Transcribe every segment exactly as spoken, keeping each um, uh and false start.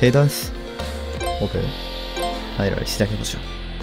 케이던스 오케이 하이를 시작해보죠.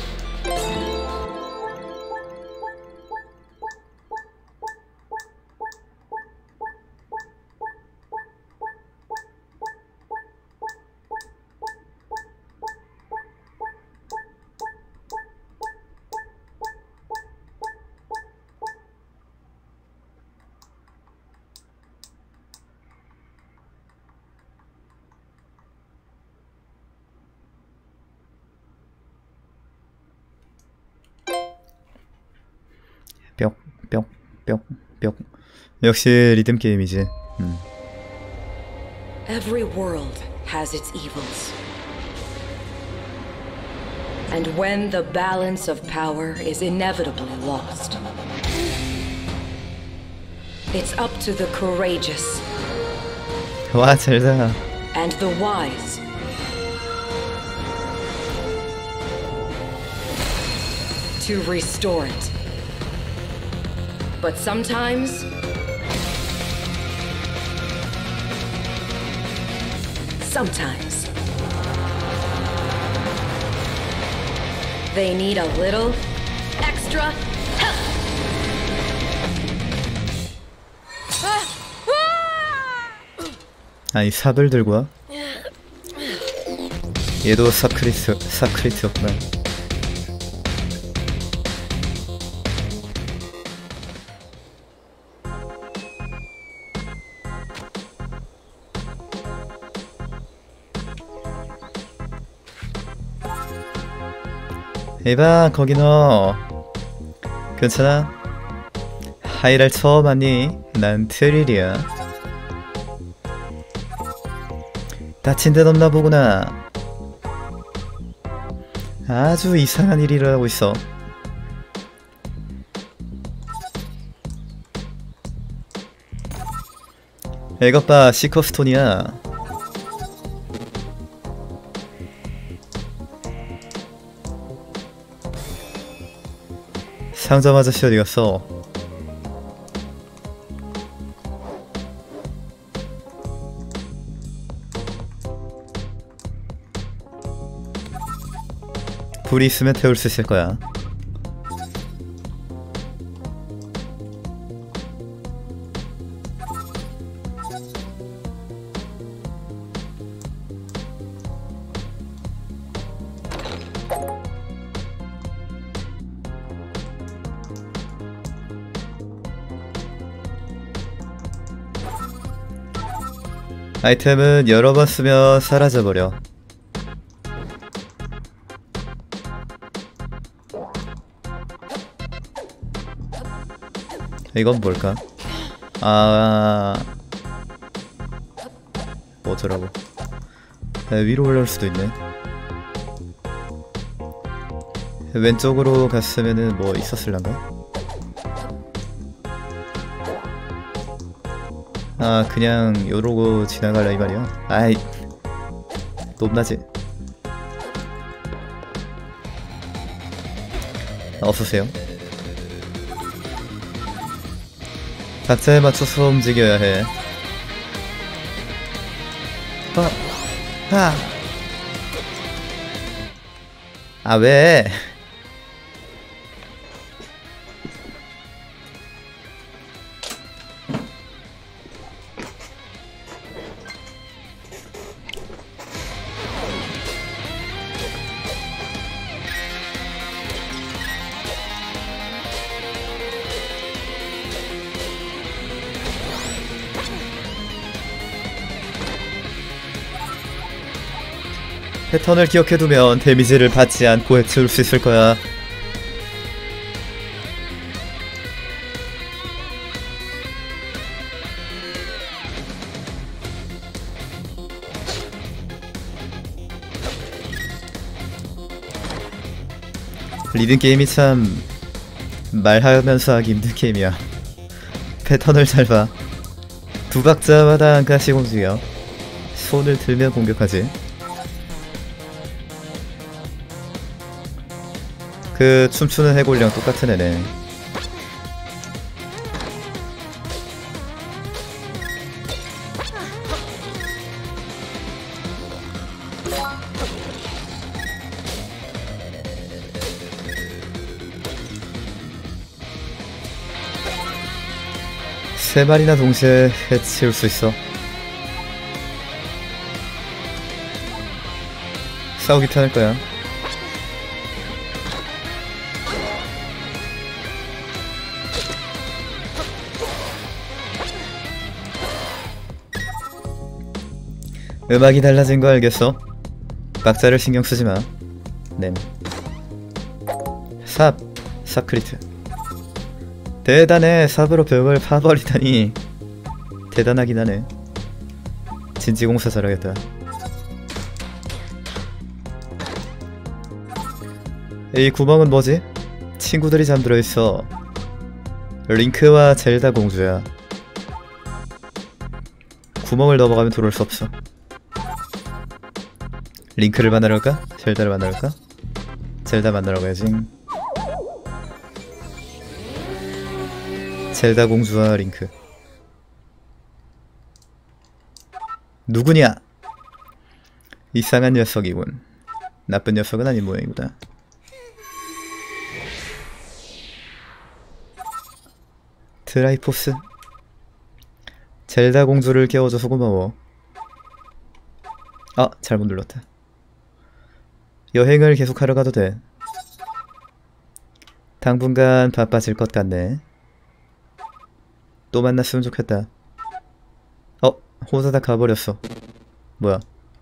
뿅, 뿅, 뿅, 뿅. 역시 리듬 게임이지. 음. Every world has its evils. And when the balance of power is inevitably lost, it's up to the courageous 와, 잘다. and the wise to restore it. But sometimes sometimes they need a little extra help. 아니 삽을 들고 와? 얘도 사크리트, 사크리트였구나. 에바 거기 너 괜찮아? 하이랄 처음 왔니? 난 트릴이야. 다친 데는 없나 보구나. 아주 이상한 일이 일어나고 있어. 이것봐 시커스톤이야. 상점 아저씨 어디갔어? 불이 있으면 태울 수 있을 거야. 아이템은 여러 번 쓰면 사라져버려. 이건 뭘까? 아... 뭐더라고. 네, 위로 올라올 수도 있네. 왼쪽으로 갔으면은 뭐 있었을란가? 아 그냥 요러고 지나갈라 이 말이야? 아이 높나지? 어서오세요. 각자에 맞춰서 움직여야 해. 어, 하. 아 왜? 패턴을 기억해두면 데미지를 받지 않고 해치울 수 있을 거야. 리듬 게임이 참 말하면서 하기 힘든 게임이야. 패턴을 잘 봐. 두 박자마다 한 칸씩 움직여. 손을 들면 공격하지. 그 춤추는 해골이랑 똑같은 애네. 세 마리나 동시에 해치울 수 있어. 싸우기 편할 거야. 음악이 달라진 거 알겠어? 박자를 신경 쓰지 마. 네. 삽, 삽 크리트. 대단해. 삽으로 벽을 파버리다니. 대단하긴 하네. 진지공사 잘하겠다. 이 구멍은 뭐지? 친구들이 잠들어 있어. 링크와 젤다 공주야. 구멍을 넘어가면 돌아올 수 없어. 링크를 만나러 갈까? 젤다를 만나러 갈까? 젤다 만나러 가야지. 젤다 공주와 링크. 누구냐? 이상한 녀석이군. 나쁜 녀석은 아닌 모양이구나. 트라이포스. 젤다 공주를 깨워줘서 고마워. 아, 잘못 눌렀다. 여행을 계속하러 가도 돼. 당분간 바빠질 것 같네. 또 만났으면 좋겠다. 어? 호사다 가버렸어. 뭐야?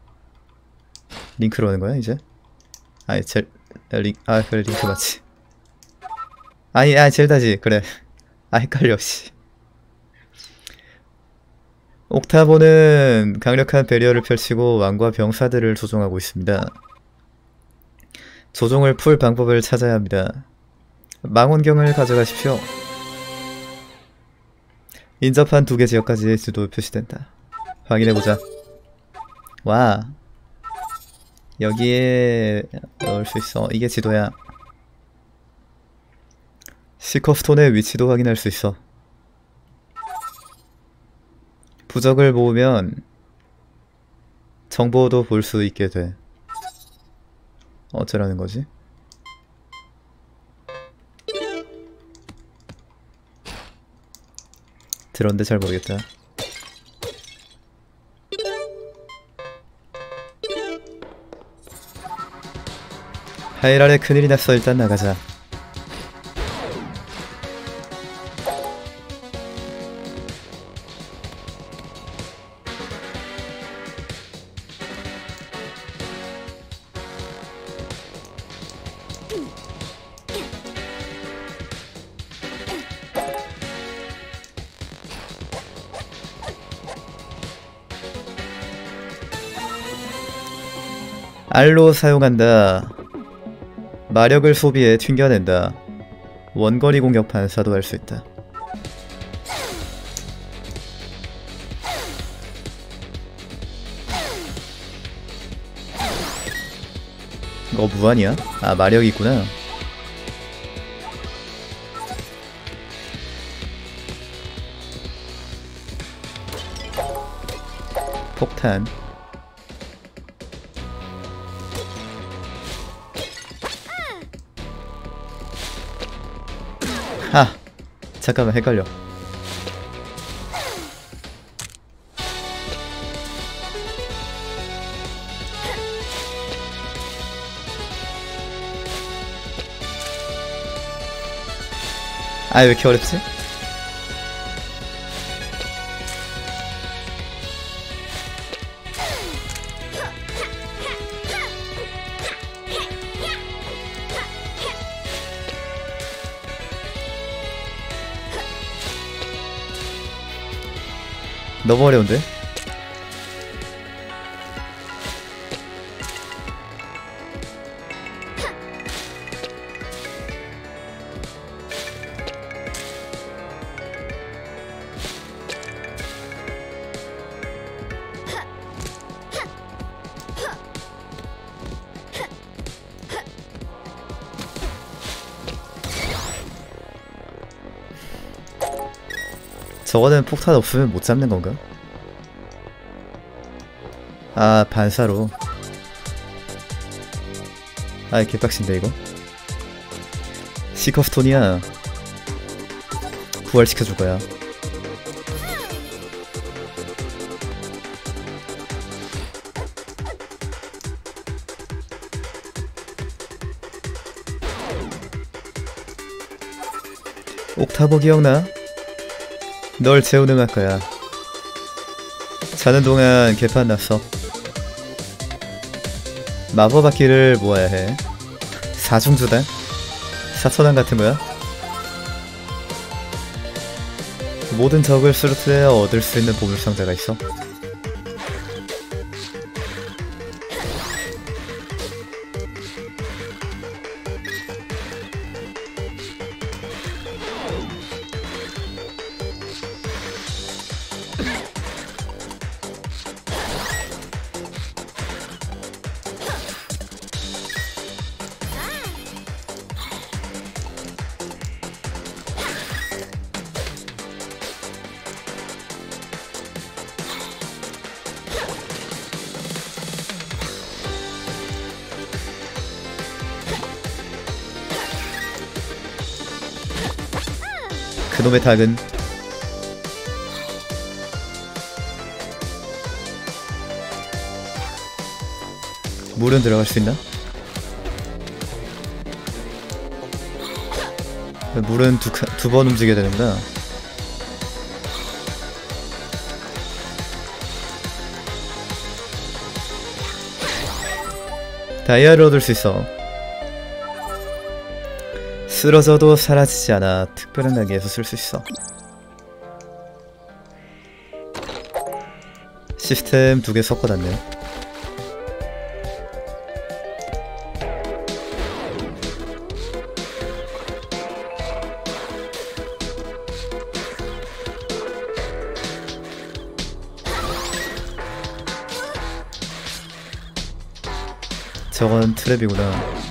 링크로 오는 거야 이제? 아니 젤... 링... 아 그래 링크 맞지. 아니 아니 젤다지. 그래. 아 헷갈려 씨. 옥타보는 강력한 배리어를 펼치고 왕과 병사들을 조종하고 있습니다. 조종을 풀 방법을 찾아야 합니다. 망원경을 가져가십시오. 인접한 두 개 지역까지 지도 표시된다. 확인해보자. 와, 여기에 넣을 수 있어. 이게 지도야. 시커스톤의 위치도 확인할 수 있어. 부적을 모으면 정보도 볼 수 있게 돼. 어쩌라는 거지? 들었는데 잘 모르겠다. 하일 아래 큰일이 났어. 일단 나가자. 알로 사용한다. 마력을 소비해 튕겨낸다. 원거리 공격 반사도 할 수 있다. 어 무한이야? 아 마력이 있구나. 폭탄. 하! 잠깐만 헷갈려. 아, 왜 이렇게 어렵지? 너무 어려운데? 저거는 폭탄 없으면 못 잡는 건가? 아, 반사로. 아이 개빡신데 이거. 시커스톤이야. 부활시켜줄 거야. 옥타버 기억나? 널 재우능할 거야. 자는 동안 개판 났어. 마법 악기를 모아야 해. 사중주단? 사천왕 같은 거야? 모든 적을 쓰러뜨려야 얻을 수 있는 보물상자가 있어. 그놈의 닭은 물은 들어갈 수 있나? 물은 두, 두 번 움직여야 되는구나. 다이아를 얻을 수 있어. 쓰러져도 사라지지 않아. 특별한 가게에서 쓸 수 있어. 시스템 두 개 섞어놨네. 저건 트랩이구나.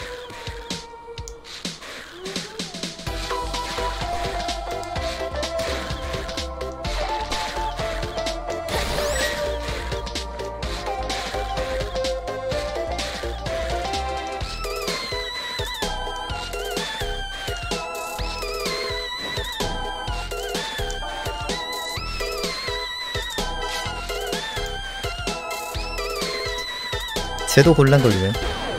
쟤도 곤란 걸리네.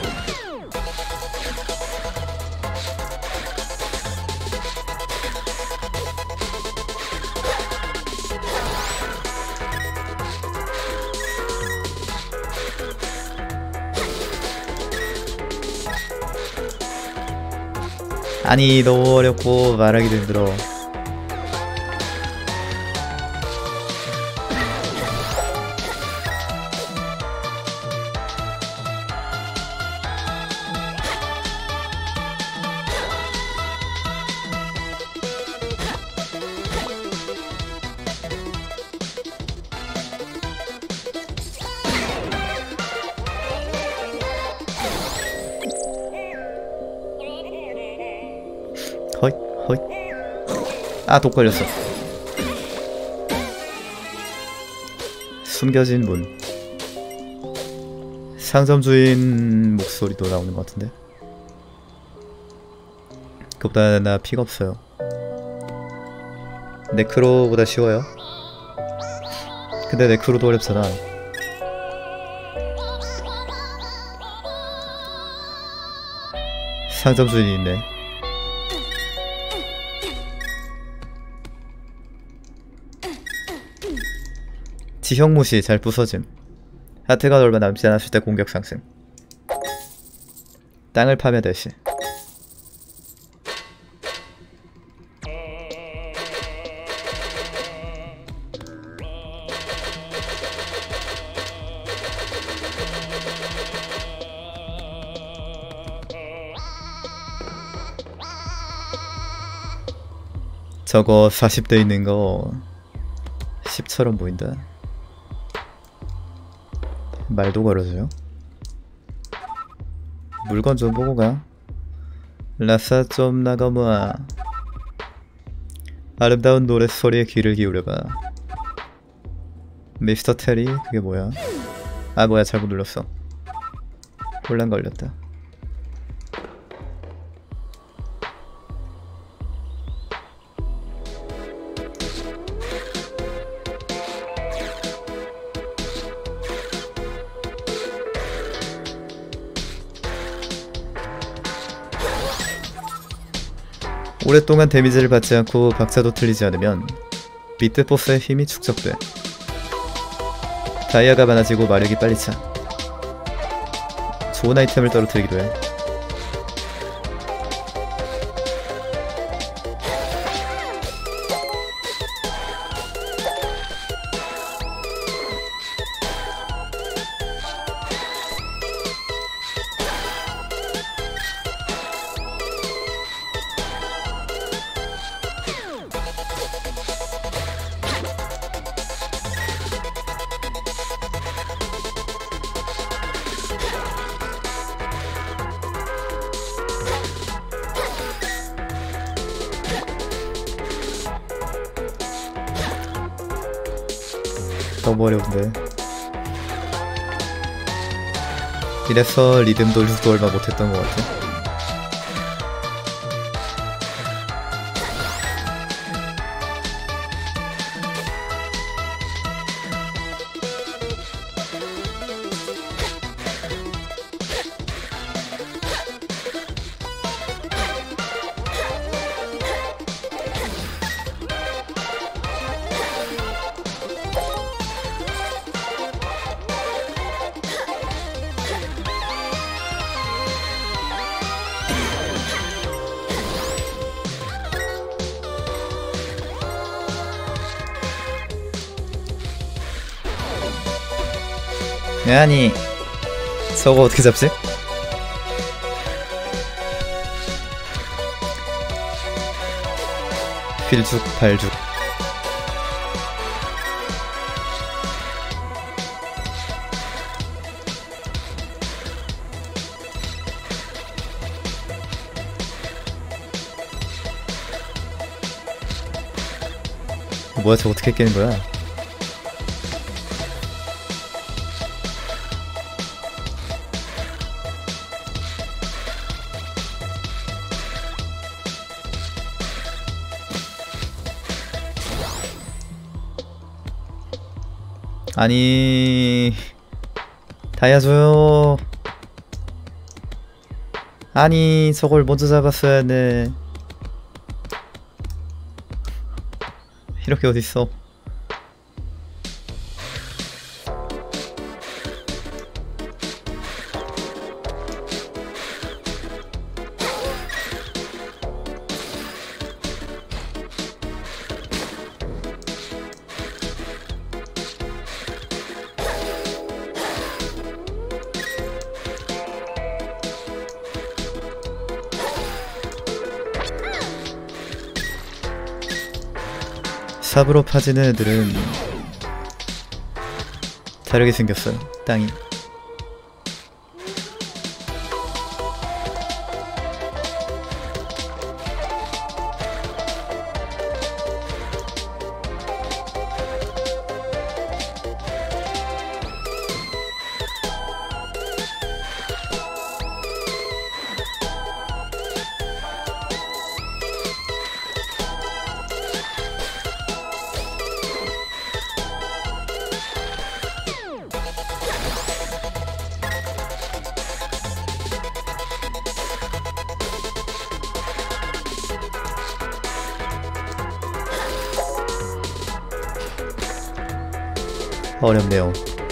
아니 너무 어렵고 말하기도 힘들어. 허잇 허잇. 아, 독 걸렸어. 숨겨진 문. 상점 주인 목소리도 나오는 것 같은데. 그보다 나 피가 없어요. 네크로보다 쉬워요. 근데 네크로도 어렵잖아. 상점 주인이 있네. 지형무시 잘 부서짐. 하트가 얼마 남지 않았을 때 공격 상승. 땅을 파면 대시. 저거 사십 대 있는 거 십처럼 보인다. 말도 걸어줘요. 물건 좀 보고 가. 라싸 좀 나가모아. 아름다운 노랫소리에 귀를 기울여봐. 미스터 테리? 그게 뭐야? 아 뭐야, 잘못 눌렀어. 혼란 걸렸다. 오랫동안 데미지를 받지 않고 박자도 틀리지 않으면 비트보스의 힘이 축적돼. 다이아가 많아지고 마력이 빨리 차. 좋은 아이템을 떨어뜨리기도 해. 너무 어려운데. 이래서 리듬도 룩도 얼마 못했던 것 같아. 아니 저거 어떻게 잡지? 휠죽 발죽. 뭐야 저거 어떻게 깨는 거야? 아니 다이아 줘요. 아니 저걸 먼저 잡았어야 해. 이렇게 어딨어. 삽으로 파지는 애들은 다르게 생겼어요. 땅이. 어렵네요.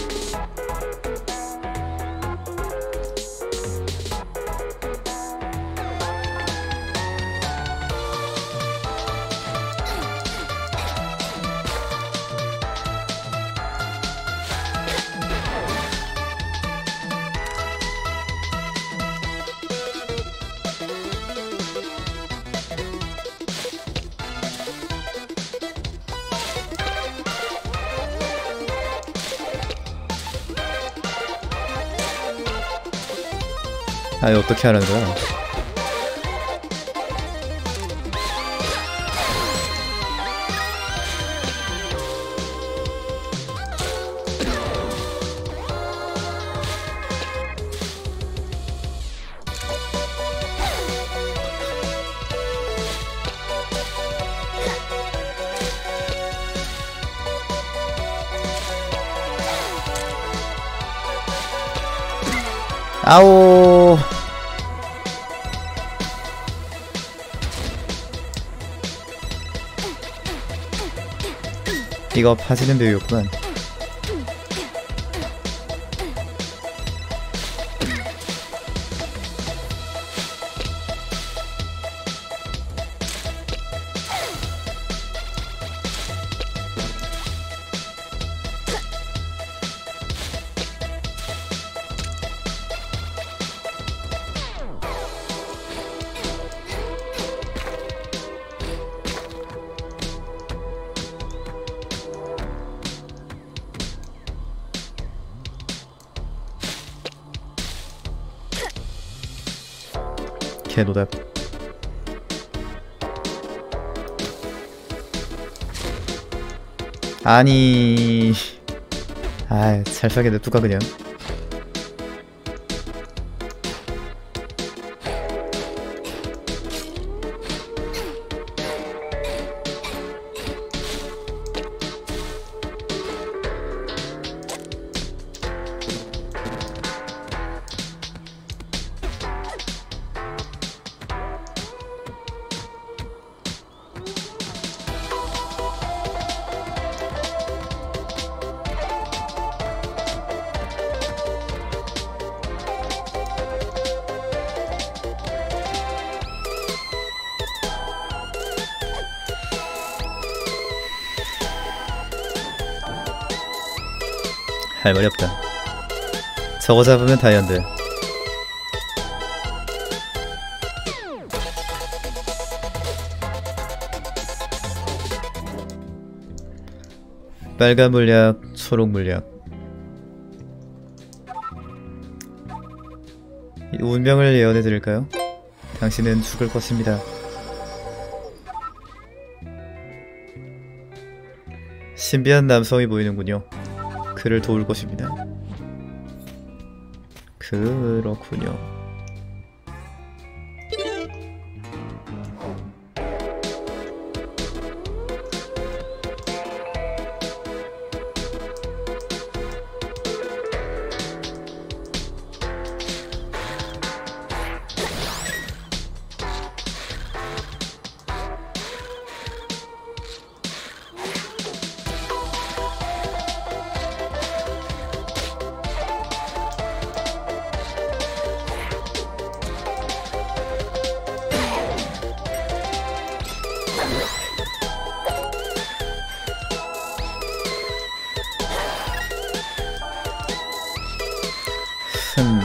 아니 어떻게 하라는 거야? 아오. 이거 파지는 묘였구만. 개노답. 아니, 아, 잘 살게 냅두까 그냥. 할 말이 없다. 저거 잡으면 다이언드. 빨간 물약, 초록 물약. 운명을 예언해드릴까요? 당신은 죽을 것입니다. 신비한 남성이 보이는군요. 그를 도울 것입니다. 그렇군요. 흠...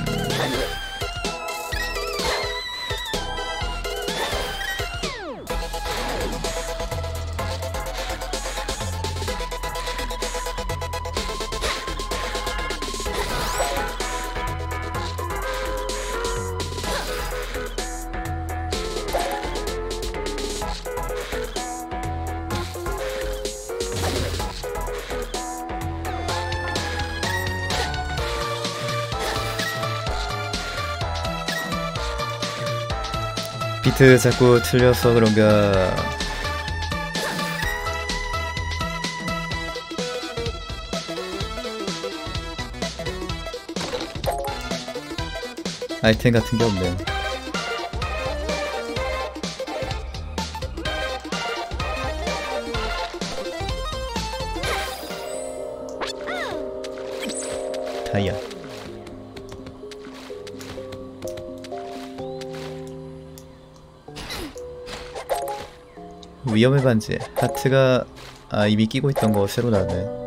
비트 자꾸 틀려서 그런가. 아이템 같은 게 없네. 다이아. 위험의 반지. 하트가 아 이미 끼고 있던 거 새로 나왔네.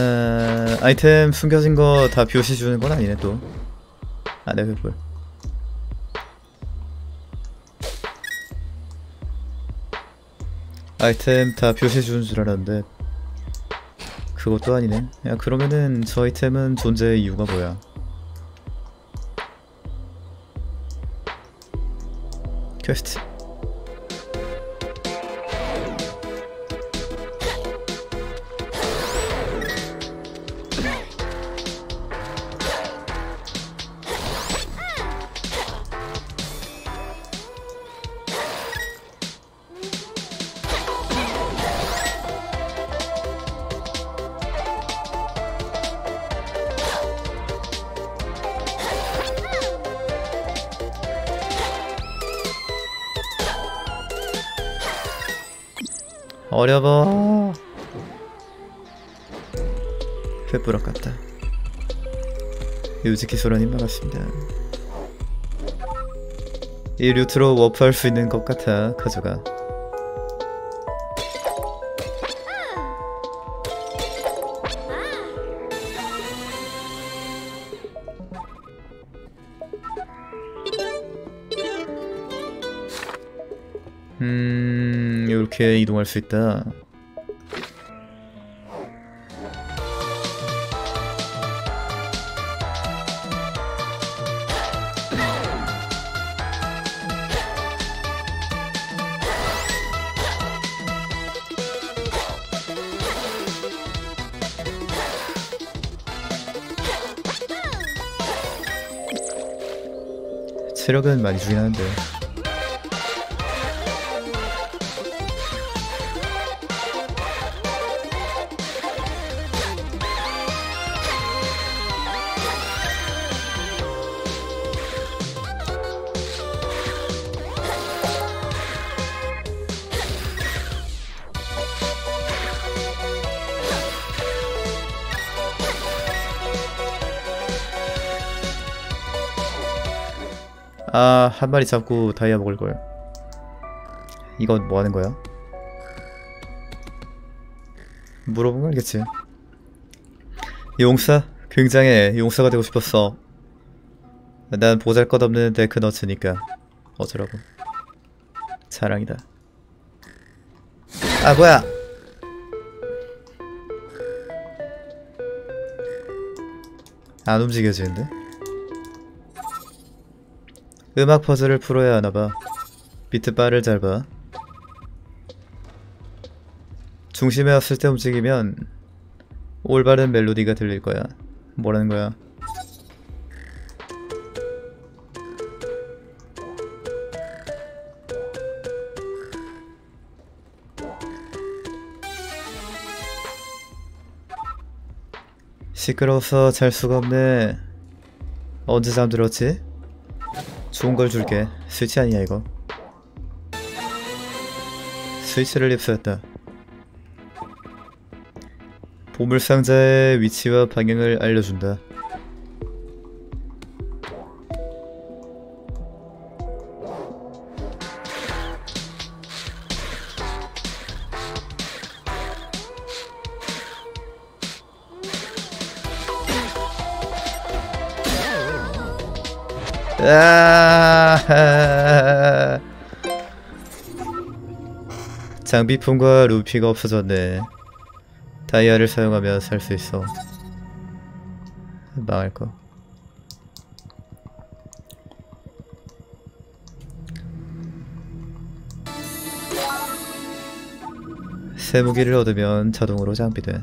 어, 아이템 숨겨진 거 다 표시 주는 건 아니네 또. 아, 네, 그걸. 아이템 다 표시해주는 줄 알았는데 그것도 아니네. 야, 그러면은 저 아이템은 존재의 이유가 뭐야? 퀘스트. 어려워. 횃불 같다. 유즈키 소라님 반갑습니다. 이 루트로 워프할 수 있는 것 같아. 가져가. 음... 이렇게 이동할 수 있다. 체력은 많이 주긴 하는데 아, 한 마리 잡고 다이아 먹을걸. 이건 뭐 하는 거야? 물어보면 알겠지. 용사? 굉장해. 용사가 되고 싶었어. 난 보잘것없는 데크너츠니까 어쩌라고. 자랑이다. 아, 뭐야! 안 움직여지는데? 음악 퍼즐을 풀어야 하나봐. 비트바를 잘 봐. 중심에 왔을 때 움직이면 올바른 멜로디가 들릴 거야. 뭐라는 거야? 시끄러워서 잘 수가 없네. 언제 잠들었지? 좋은 걸 줄게. 스위치 아니야 이거. 스위치를 휩쓸었다. 보물상자의 위치와 방향을 알려준다. 아 장비품과 루피가 없어졌네. 다이아를 사용하면 살 수 있어. 망할거. 새 무기를 얻으면 자동으로 장비돼.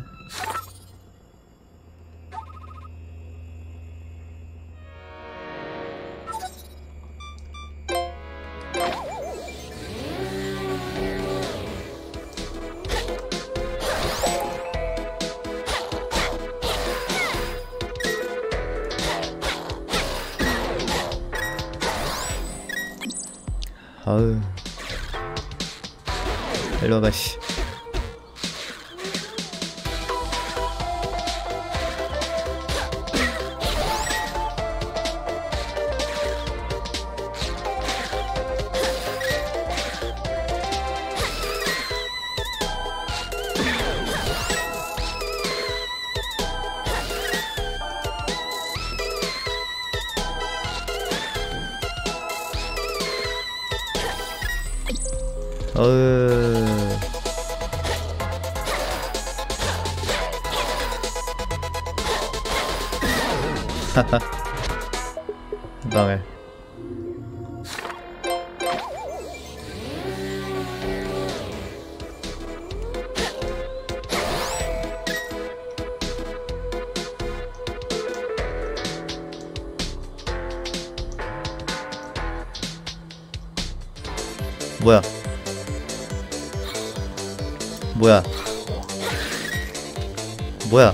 아우 일로와봐 씨. 어으 망할. 뭐야? 뭐야? 뭐야?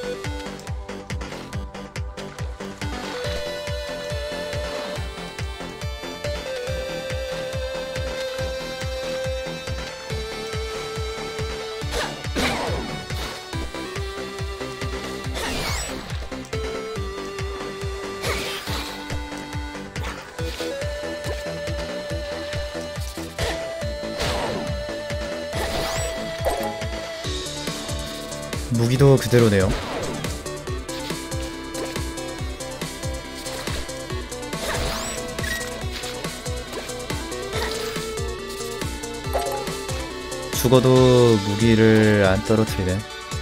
무기도 그대로네요. 죽어도 무기를 안 떨어뜨리네.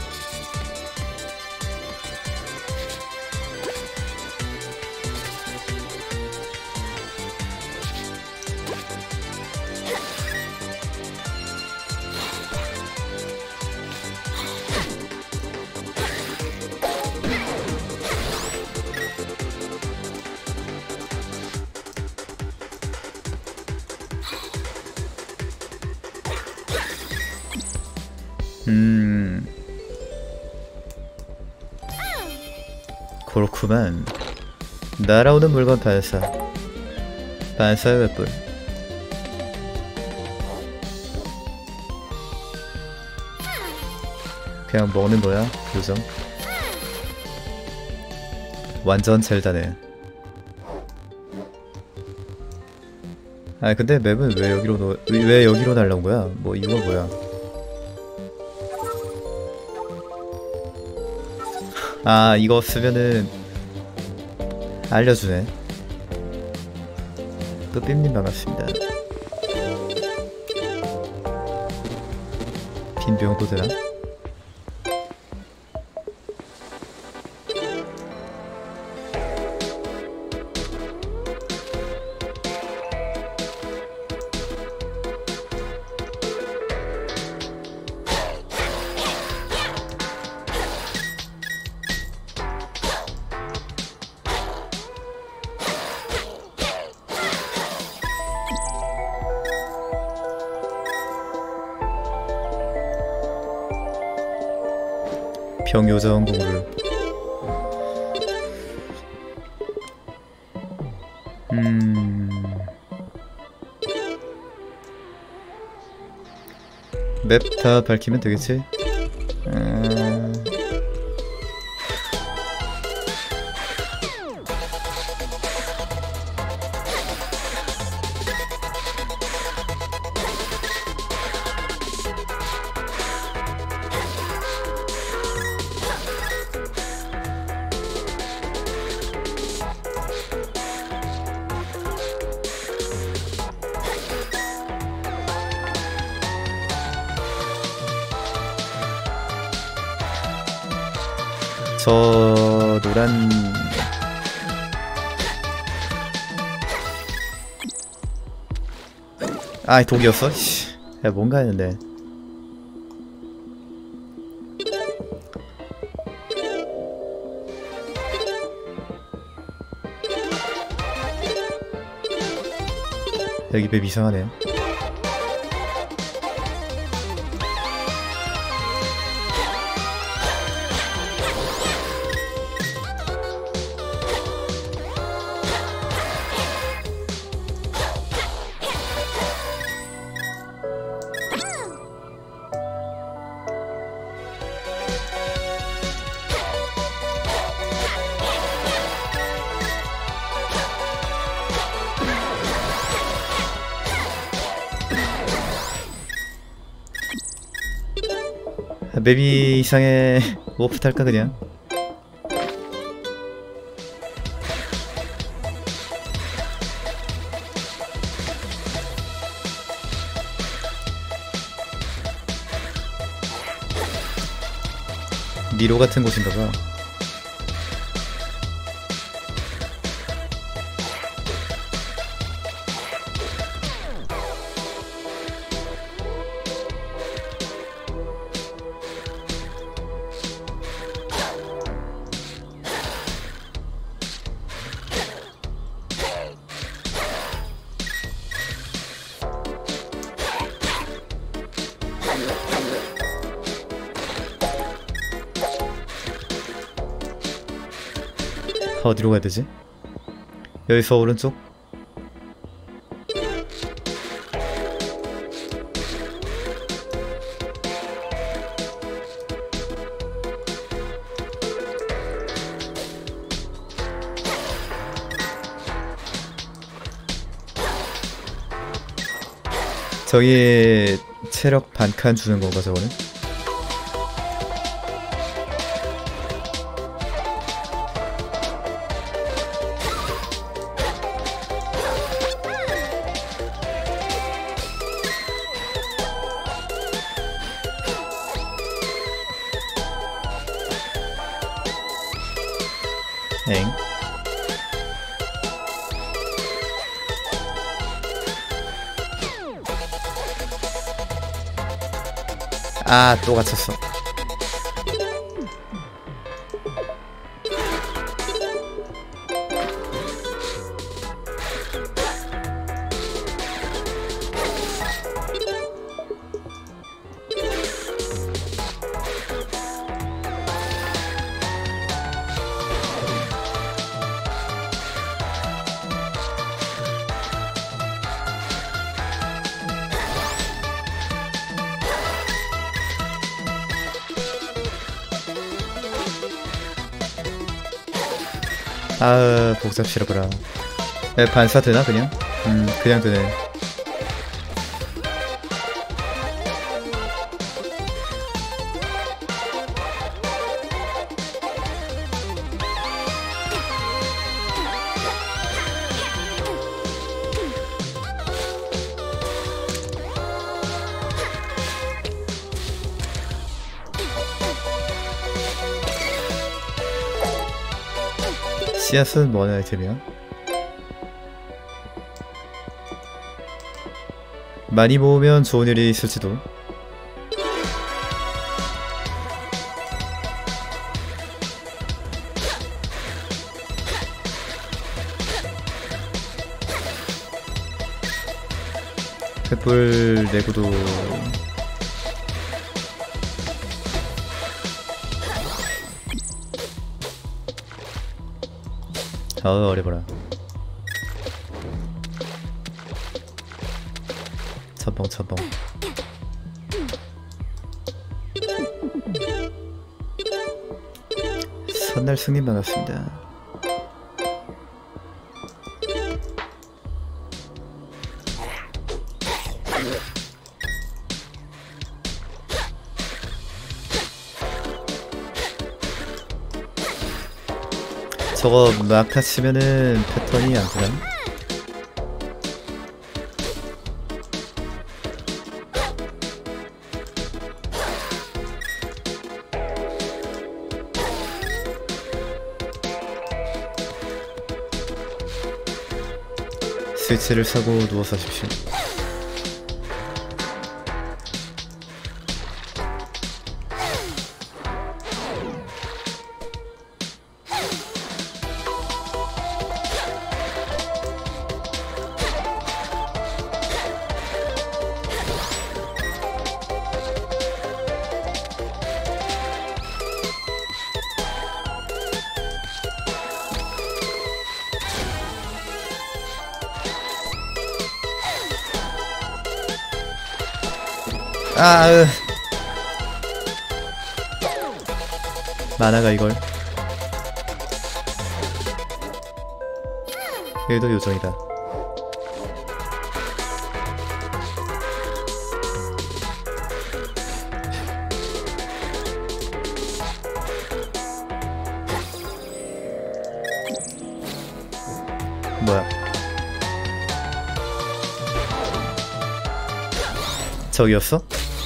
음... 그렇구만. 날아오는 물건 반사. 반사의 횃불. 그냥 먹는 거야, 요정. 완전 젤다네. 아 근데 맵은 왜 여기로 놓... 왜 여기로 날라온 거야? 뭐 이유가 뭐야? 아 이거 쓰면은 알려주네. 뿌삐님 반갑습니다. 빈병 또 되나? 병요정 공룰. 음... 맵 다 밝히면 되겠지? 음... 저 노란 아 독이었어? 씨. 야 뭔가 했는데. 여기 맵 이상하네. 맵이 이상해. 워프 탈까 그냥? 미로 같은 곳인가봐. 어디로 가야 되지? 여기서 오른쪽? 저기 체력 반칸 주는 건가 저거는? 엥? 아, 또 갇혔어. 아, 복잡 싫어보라. 에, 반사 되나 그냥? 음, 그냥 되네. 씨앗은 뭐하는 아이템이야? 많이 모으면 좋은 일이 있을지도. 횃불 내구도 어, 어려워라. 첨벙 첨벙. 선날 승리 반갑습니다. 저거 막타 치면은 패턴이 안 되나? 스위치를 사고 누워서 하십시오. 아, 으. 만화가 이걸. 얘도 요정이다. 뭐야? 저기였어?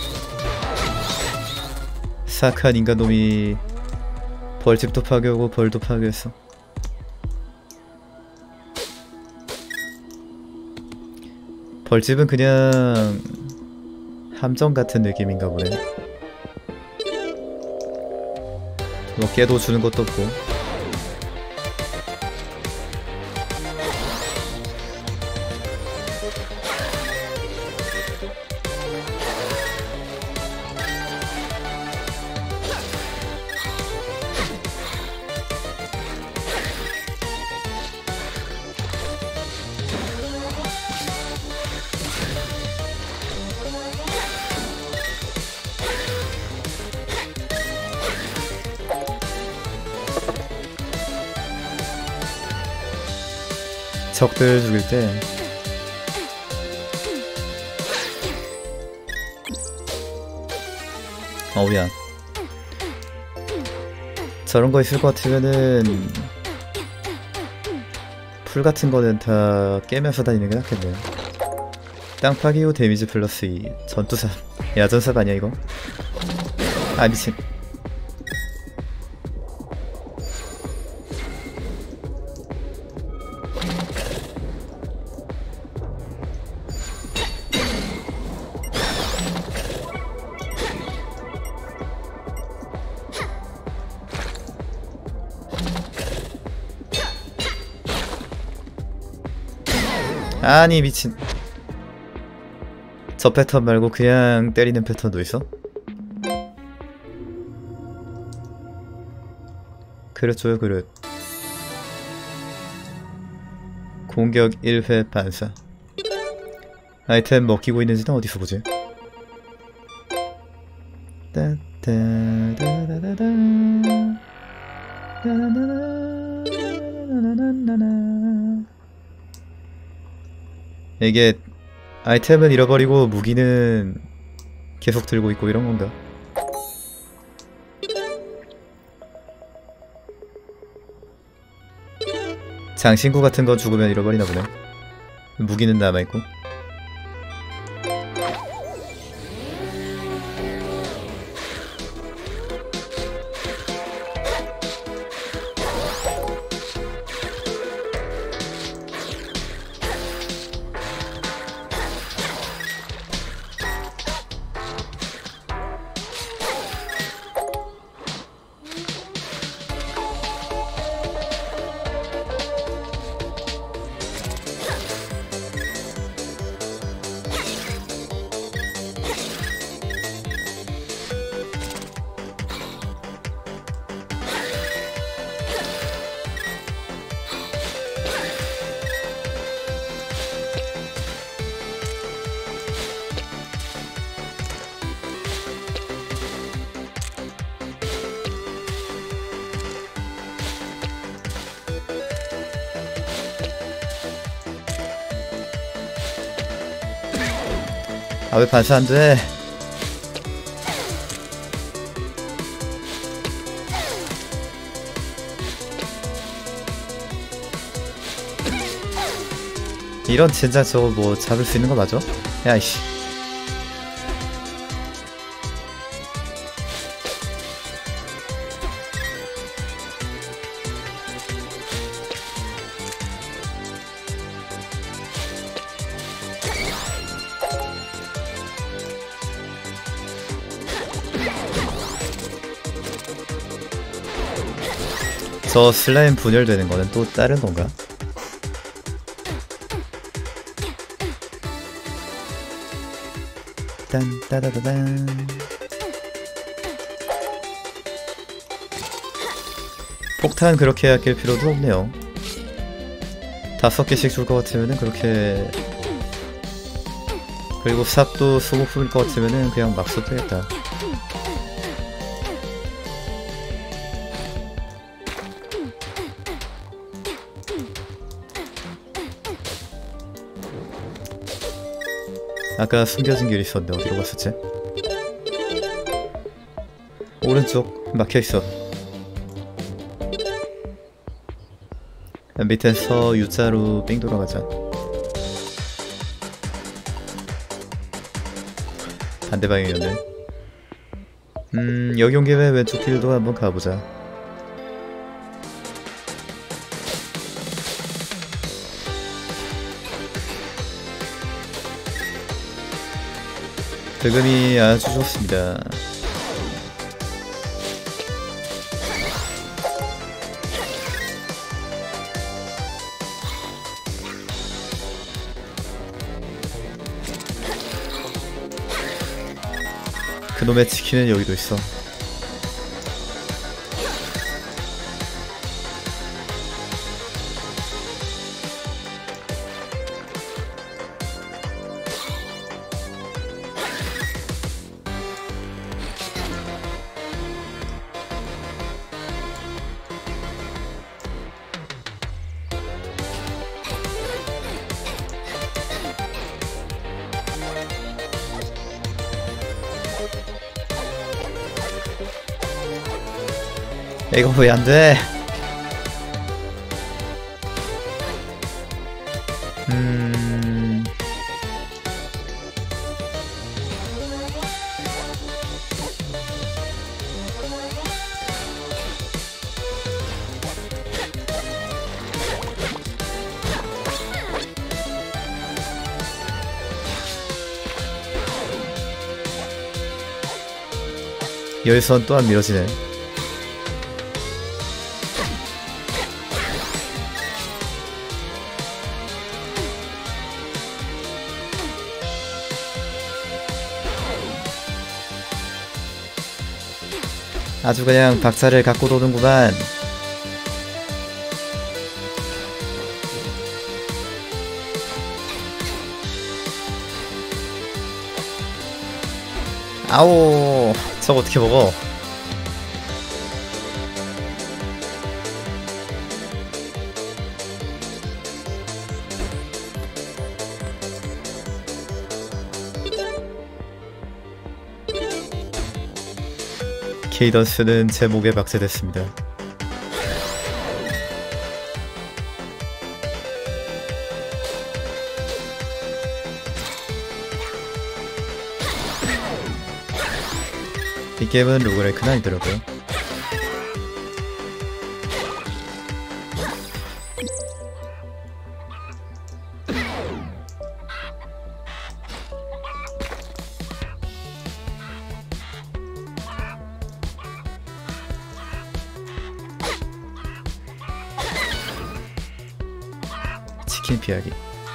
사악한 인간놈이 벌집도 파괴하고 벌도 파괴했어. 벌집은 그냥 함정 같은 느낌인가 보네. 뭐 깨도 주는 것도 없고. 적들 죽일 때 어우야 저런 거 있을 것 같으면은 풀 같은 거는 다 깨면서 다니는 게 낫겠네. 땅 파기 후 데미지 플러스 이 전투삽 야전삽 아니야 이거? 아 미친. 아니 미친. 저 패턴 말고 그냥 때리는 패턴도 있어? 그릇 줘요 그릇. 공격 일 회 반사. 아이템 먹히고 있는지는 어디서 보지? 따따다다다다 이게 아이템은 잃어버리고 무기는 계속 들고 있고 이런 건가? 장신구 같은 거 죽으면 잃어버리나 보네. 무기는 남아있고. 아 왜 반사 안 돼? 이런 젠장 저거 뭐 잡을 수 있는 거 맞아? 야이씨. 저 슬라임 분열되는 거는 또 다른 건가? 딴따다다단. 폭탄 그렇게 아낄 필요도 없네요. 다섯 개씩 줄 것 같으면은 그렇게. 그리고 삽도 소모품일 것 같으면은 그냥 막 써도 되겠다. 아까 숨겨진 길이 있었는데 어디로 갔었지? 오른쪽 막혀있어. 밑에서 U자로 삥 돌아가자. 반대 방향이었네. 음 여기 온 김에 왼쪽 길도 한번 가보자. 득음이 아주 좋습니다. 그놈의 치킨은 여기도 있어. 이거 왜 안 돼? 음. 열선 또한 미뤄지네. 아주 그냥 박자를 갖고 도는구만. 아오, 저거 어떻게 먹어? 케이던스는 제 목에 박제됐습니다. 이 게임은 로그라이크는 아니더라고요. 치킨 피하기.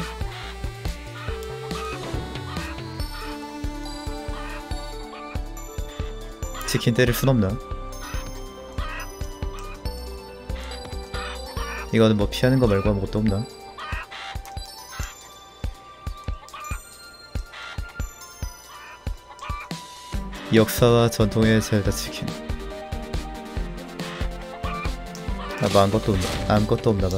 치킨 때릴 순 없나? 이거는 뭐 피하는 거 말고 아무것도 없나? 역사와 전통의 젤다 치킨. 아, 뭐 아무것도 없나? 아무것도 없나봐.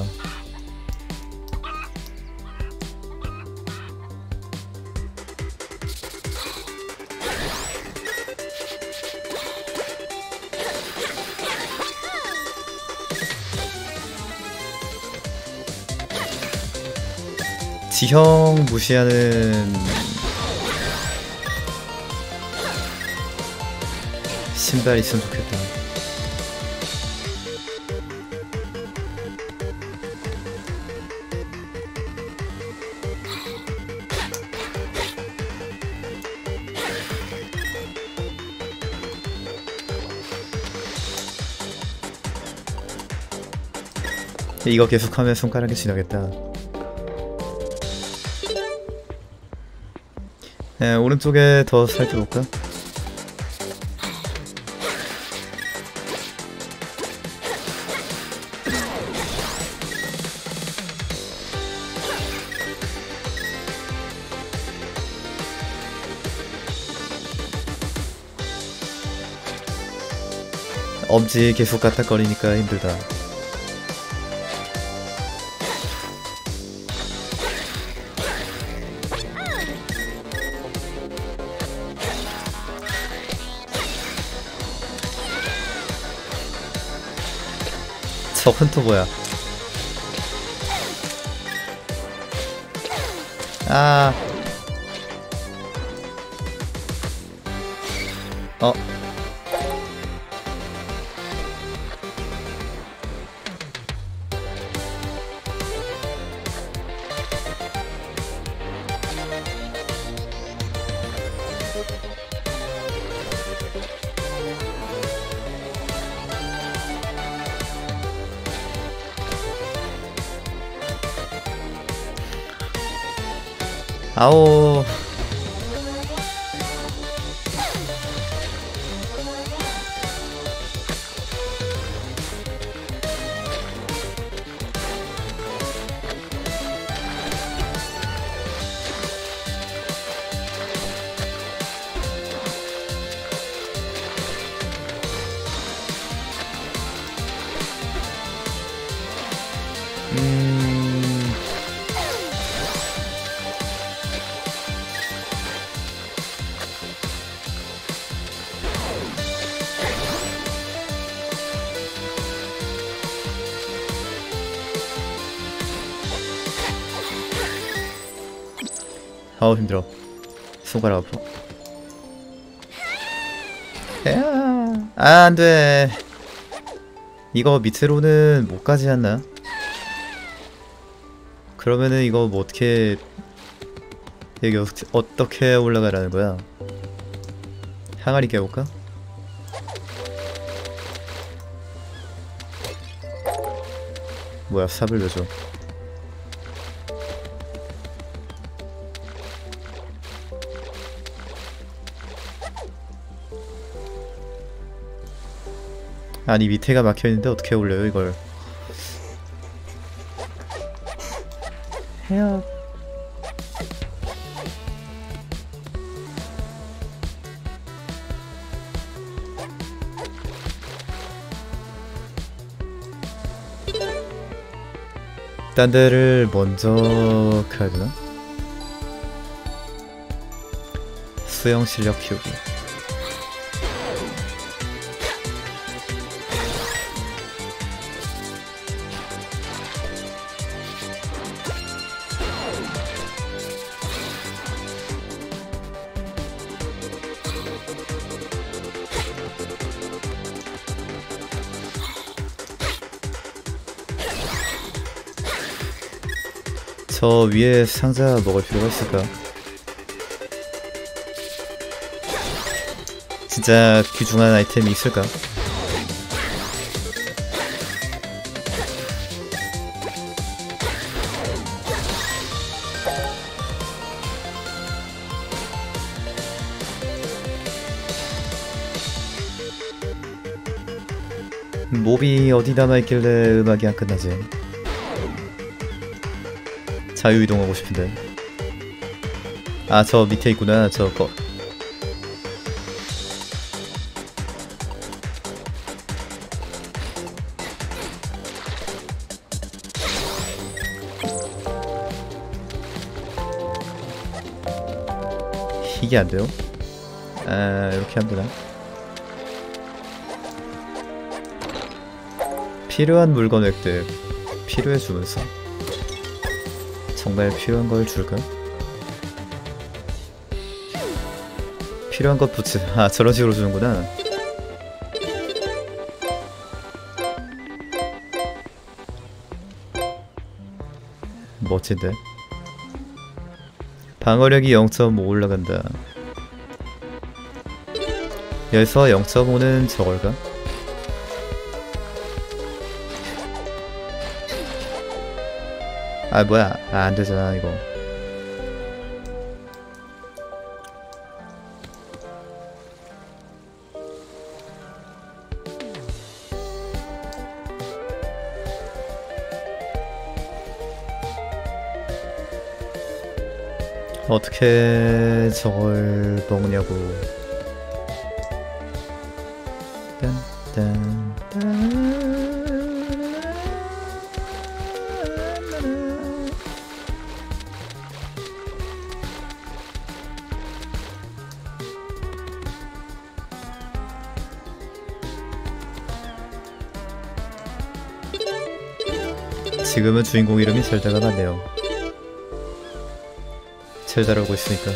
지형 무시하는 신발 있으면 좋겠다. 이거 계속하면 손가락이 지나겠다. 네, 오른쪽에 더 살펴볼까? 엄지 계속 까딱거리니까 힘들다. 저 헌터 뭐야? 아, 어, 아오. 음... 아우 힘들어. 손가락 아파. 야, 아 안돼. 이거 밑으로는 못 가지 않나? 그러면은 이거 뭐 어떻게 여기 어떻게, 어떻게 올라가라는 거야? 항아리 깨볼까? 뭐야 삽을 왜 줘? 아니 밑에가 막혀있는데 어떻게 올려요 이걸? 해요. 딴 데를 먼저 가야 되나? 수영 실력 키우기. 저 위에 상자 먹을 필요가 있을까? 진짜 귀중한 아이템이 있을까? 몹이 어디 남아있길래 음악이 안 끝나지? 자유이동하고 싶은데. 아 저 밑에 있구나 저거. 이게 안돼요? 아 이렇게 하면 되나? 필요한 물건 획득. 필요해 주문서. 정말 필요한 걸 줄까? 필요한 것 부츠. 아 저런 식으로 주는구나. 멋진데? 방어력이 영 점 오 올라간다. 여기서 영 점 오는 저걸까? 아 뭐야. 아 안되잖아 이거. 어떻게 저걸 먹냐고. 딴딴딴. 지금은 주인공 이름이 젤다가 맞네요. 젤다라고 있으니까.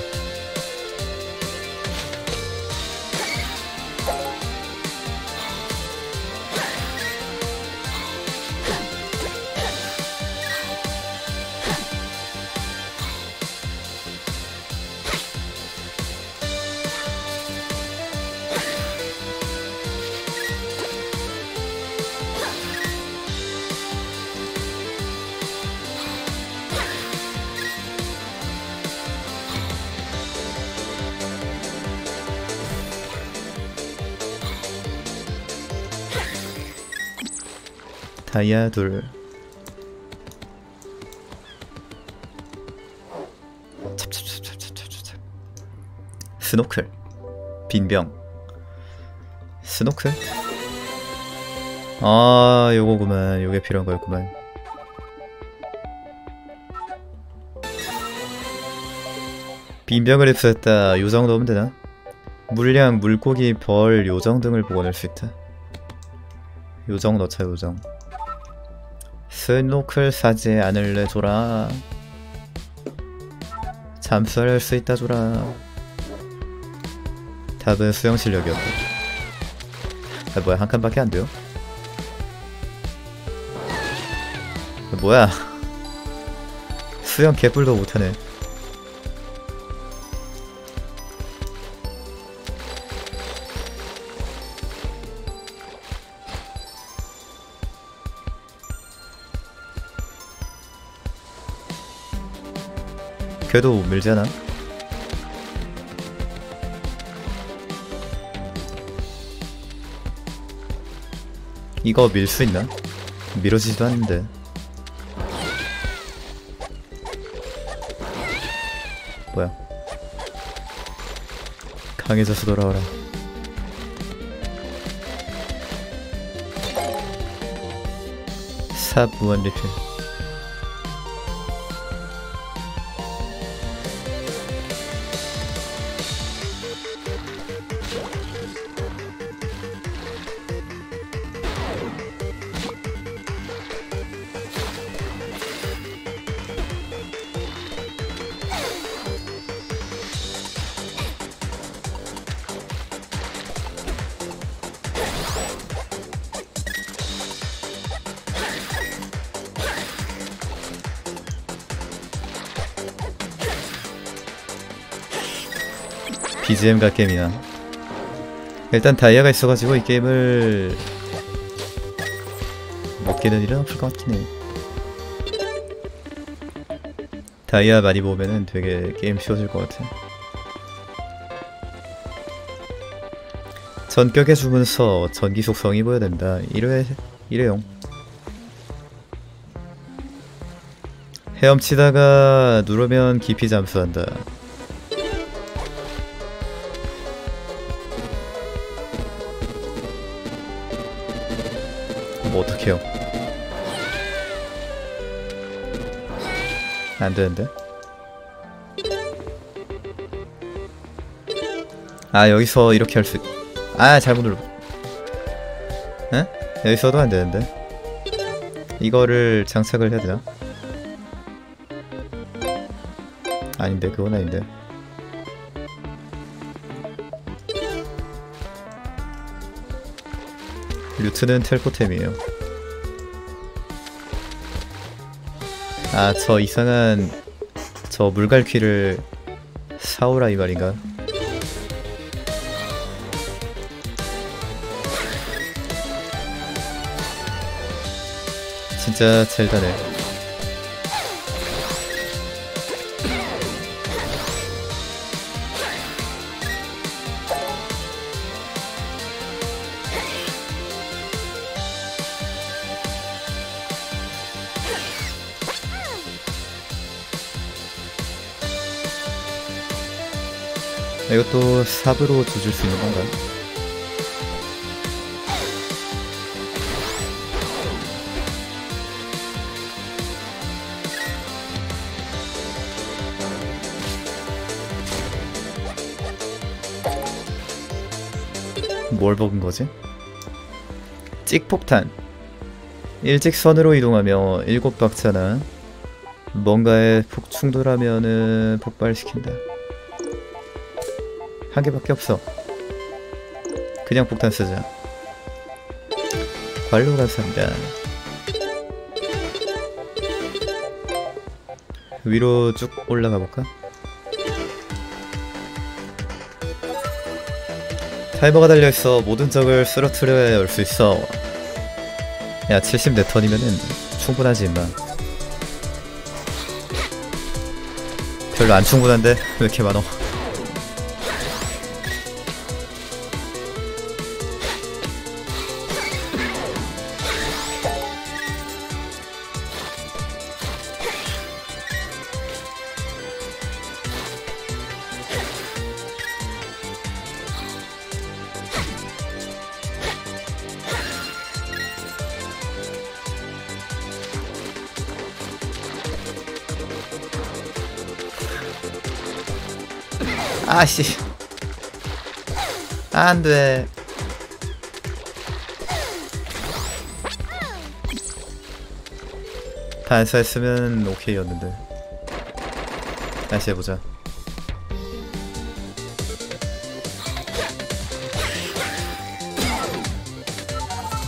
다이아 둘. 찹찹찹찹찹찹찹. 스노클. 빈병. 스노클? 아 요거구만. 요게 필요한 거였구만. 빈병을 흡수했다. 요정도 오면 되나? 물량, 물고기, 벌, 요정 등을 복원할 수 있다. 요정 넣자 요정. 스노클 사지 않을래 줘라. 잠수할 수 있다 줘라. 답은 수영 실력이었다. 아, 뭐야, 한 칸밖에 안 돼요? 아, 뭐야. 수영 개뿔도 못하네. 걔도 못 밀잖아. 이거 밀 수 있나? 밀어지지도 않는데. 뭐야. 강해져서 돌아와라. 삽 무한 리필. 비지엠 갓겜이야. 일단 다이아가 있어가지고 이 게임을 먹기는 일은 없을 것 같긴 해. 다이아 많이 모으면은 되게 게임 쉬워질 것 같아. 전격의 주문서 전기 속성이 보여된다. 일회 일회용. 헤엄치다가 누르면 깊이 잠수한다. 뭐 어떡해요. 안되는데? 아 여기서 이렇게 할 수... 아 잘못 눌러. 에? 여기서도 안되는데? 이거를 장착을 해야 되나? 아닌데 그건 아닌데. 류트는 텔포템이에요. 아, 저 이상한 저 물갈퀴를 사오라 이 말인가? 진짜 젤다네. 이것도 삽으로 조질 수 있는 건가? 뭘 먹은 거지? 찍폭탄. 일직선으로 이동하며 일곱 박자나 뭔가에 폭 충돌하면은 폭발시킨다. 한 개밖에 없어. 그냥 폭탄 쓰자. 관로 감사합니다. 위로 쭉 올라가 볼까? 타이머가 달려있어. 모든 적을 쓰러트려야 올 수 있어. 야 칠십 네 턴이면은 충분하지 임마. 별로 안 충분한데? 왜 이렇게 많어? 아씨 안돼. 반사했으면 오케이였는데. 다시 해보자.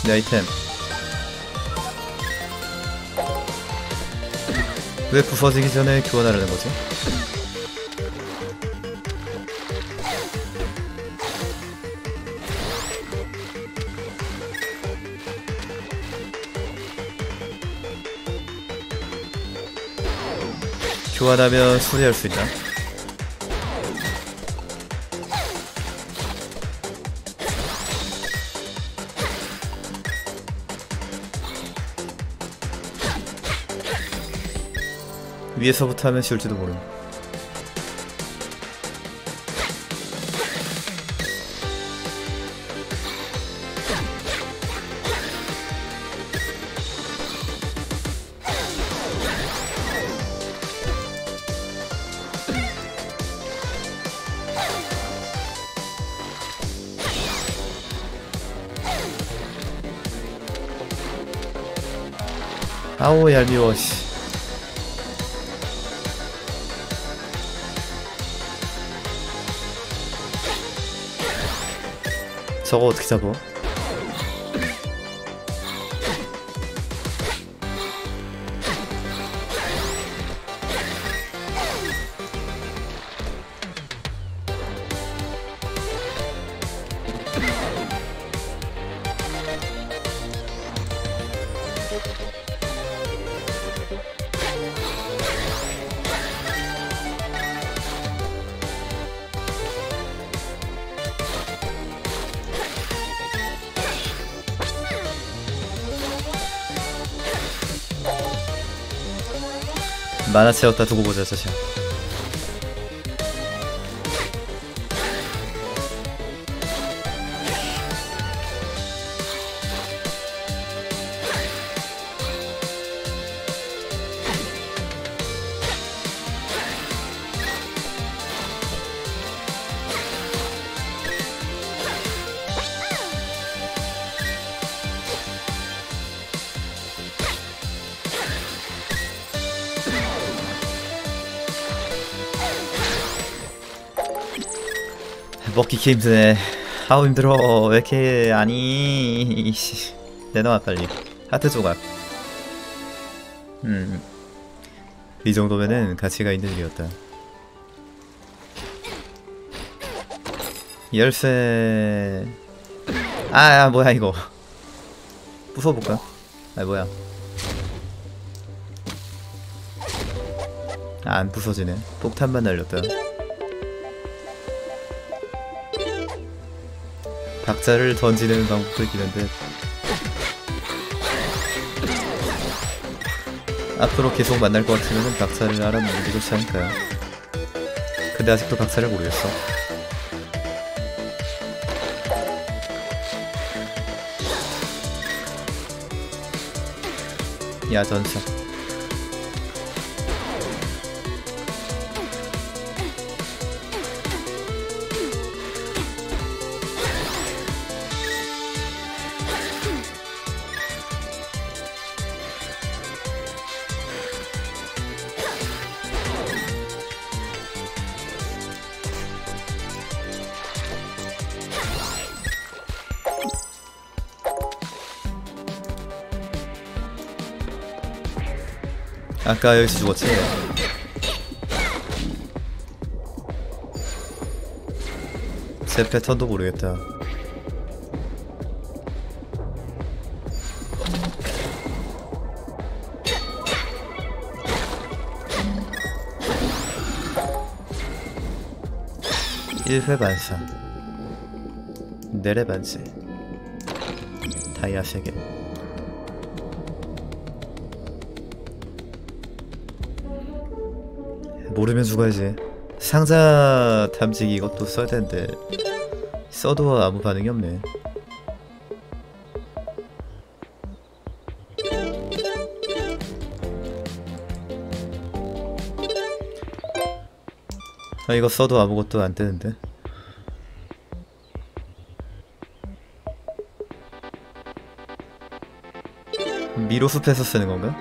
내 아이템 왜 부서지기 전에 교환하려는 거지? 교환하면 수리할 수 있나? 위에서부터 하면 쉬울지도 모름. 아우 얄미워 씨. 저거 어떻게 잡어? 만화 채웠다 두고 보자 자식. 먹기기 힘드네. 아우 힘들어. 왜 이렇게 아니 씨. 내놔 빨리. 하트 조각. 음. 이 정도면은 가치가 있는 일이었다. 열쇠. 아, 아 뭐야 이거. 부숴볼까? 아 뭐야. 아, 안 부서지네. 폭탄만 날렸다. 박자를 던지는 방법도 있긴 한데 앞으로 계속 만날 것 같으면 박자를 알아보는 게 좋지 않을까요? 근데 아직도 박자를 모르겠어. 야전샷. 아까 여기서 죽었지? 제 패턴도 모르겠다. 일 회 반사 네 회 반지 다이아 세 개. 모르면 죽어야지. 상자 탐지기 이것도 써야 되는데 써도 아무 반응이 없네. 아 이거 써도 아무것도 안 뜨는데. 미로숲에서 쓰는 건가?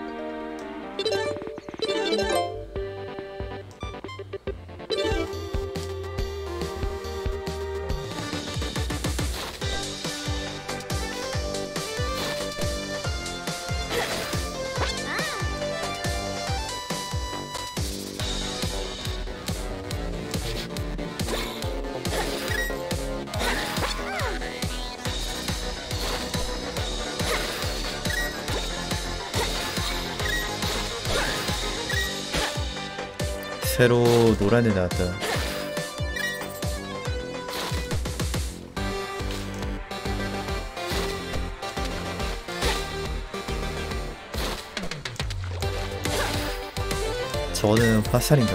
새로 노란 애 나왔다. 저거는 화살인가?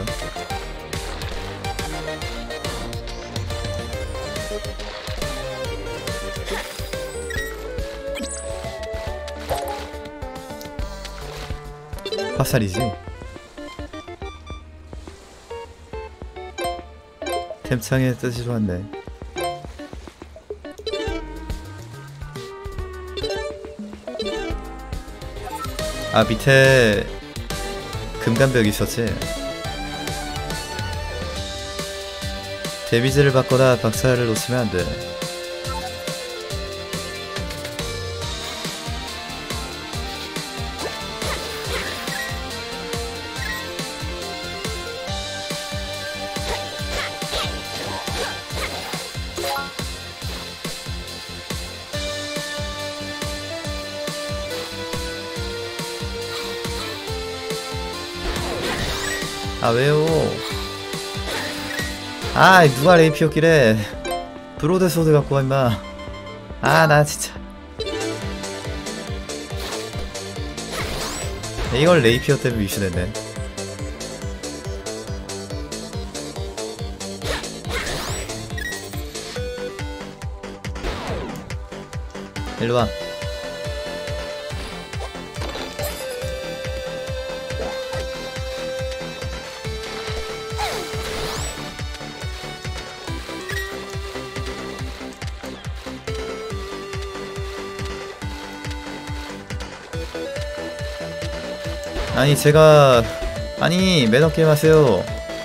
화살이지? 템창에 뜨지도 않네. 아, 밑에 금간벽이 있었지? 데미지를 받거나 박살을 놓치면 안돼. 아, 왜요? 아, 누가 레이피였길래 브로드 소드 갖고 와 임마. 아, 나 진짜 이걸 레이피어 때문에 위슈냈네. 일로와. 아니 제가 아니 매너 게임 하세요.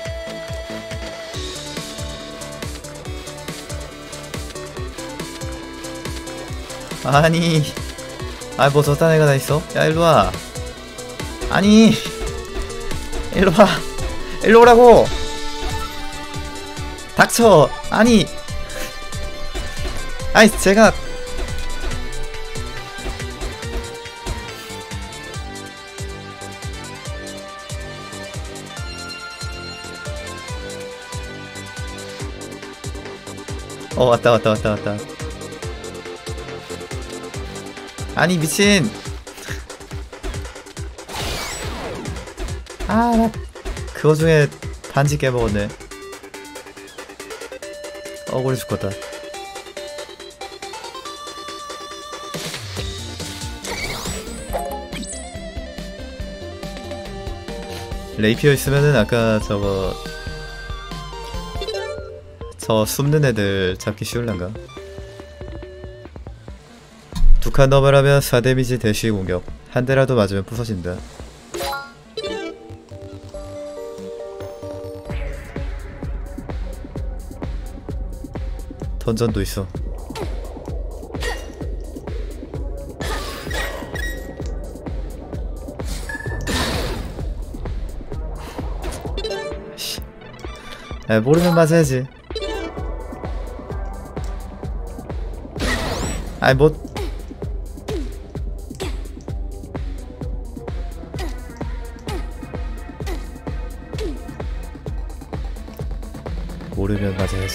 아니 아 뭐 저딴 애가 다 있어? 야 일로와. 아니 일로와. 일로 오라고. 닥쳐. 아니 아니 제가 어 왔다 왔다 왔다 왔다. 아니 미친. 아 나 그거 중에 반지 깨먹었네. 억울해 죽겠다. 레이피어 있으면은 아까 저거 저 숨는 애들 잡기 쉬울란가? 두 칸 넘어라면 사 데미지 대쉬 공격. 한 대라도 맞으면 부서진다. 던전도 있어. 아, 모르면 맞아야지. 아이 뭐 모르면 맞아야지.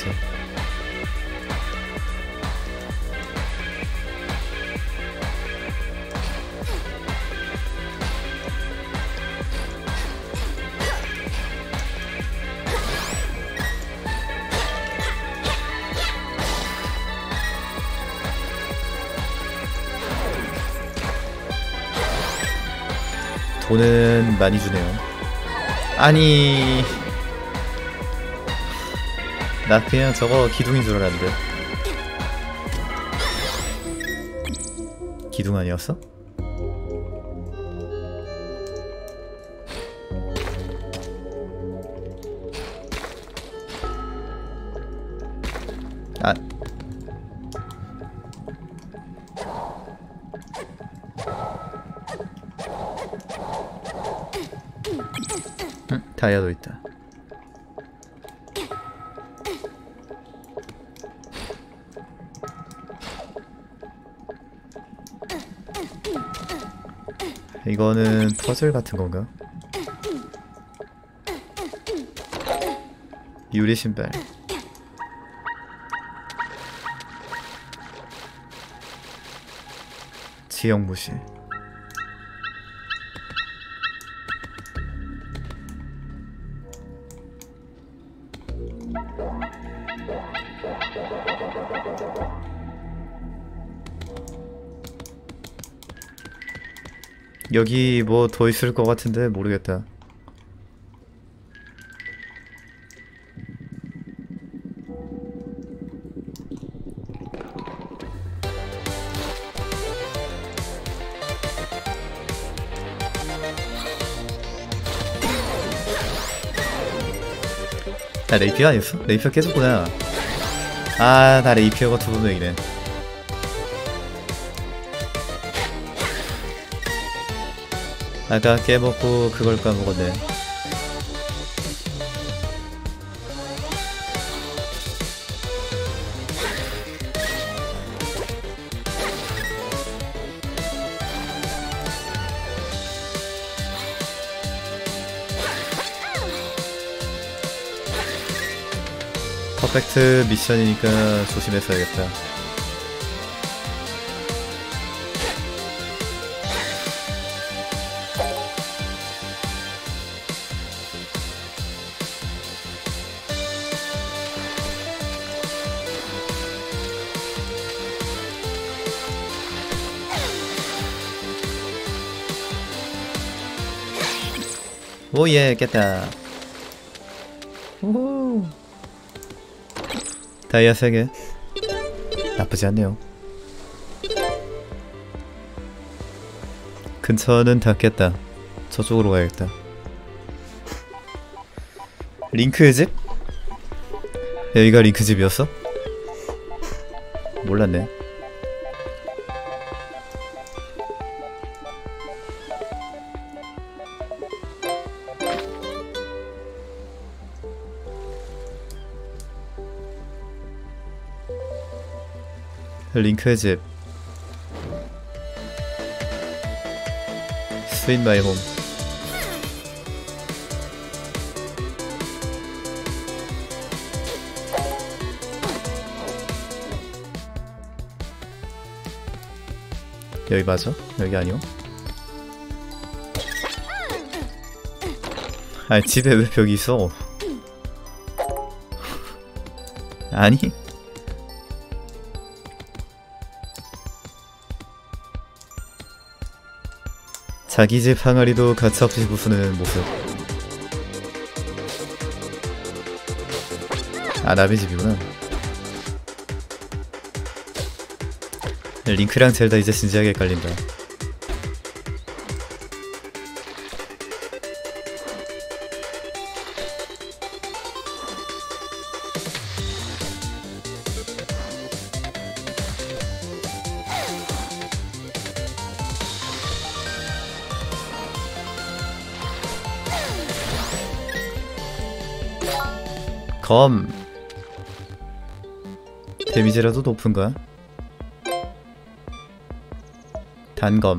돈은 많이 주네요. 아니 나 그냥 저거 기둥인 줄 알았는데. 기둥 아니었어? 아 응? 다이아도 있다. 이거는 퍼즐 같은 건가? 유리 신발. 지형 무시. 여기 뭐 더 있을 것 같은데 모르겠다. 나 레이피어 아니었어? 레이피어 깨졌구나. 아, 나 레이피어가 두 분명이네. 아까 깨먹고 그걸 까먹었네. 퍼펙트 미션이니까 조심했어야겠다. 오예, 깼다. 오. 다이아 세 개. 나쁘지 않네요. 근처는 다 깼다. 저쪽으로 가야겠다. 링크의 집? 여기가 링크 집이었어? 몰랐네. 링크의 집. 스윗 마이 홈. 여기 맞아? 여기 아니요? 아니 집에 왜 벽이 있어? 아니? 자기 집 항아리도 가차없이 부수는 모습. 아, 남의 집이구나. 링크랑 젤다 이제 진지하게 헷갈린다. 검. 데미지라도 높은가? 단검.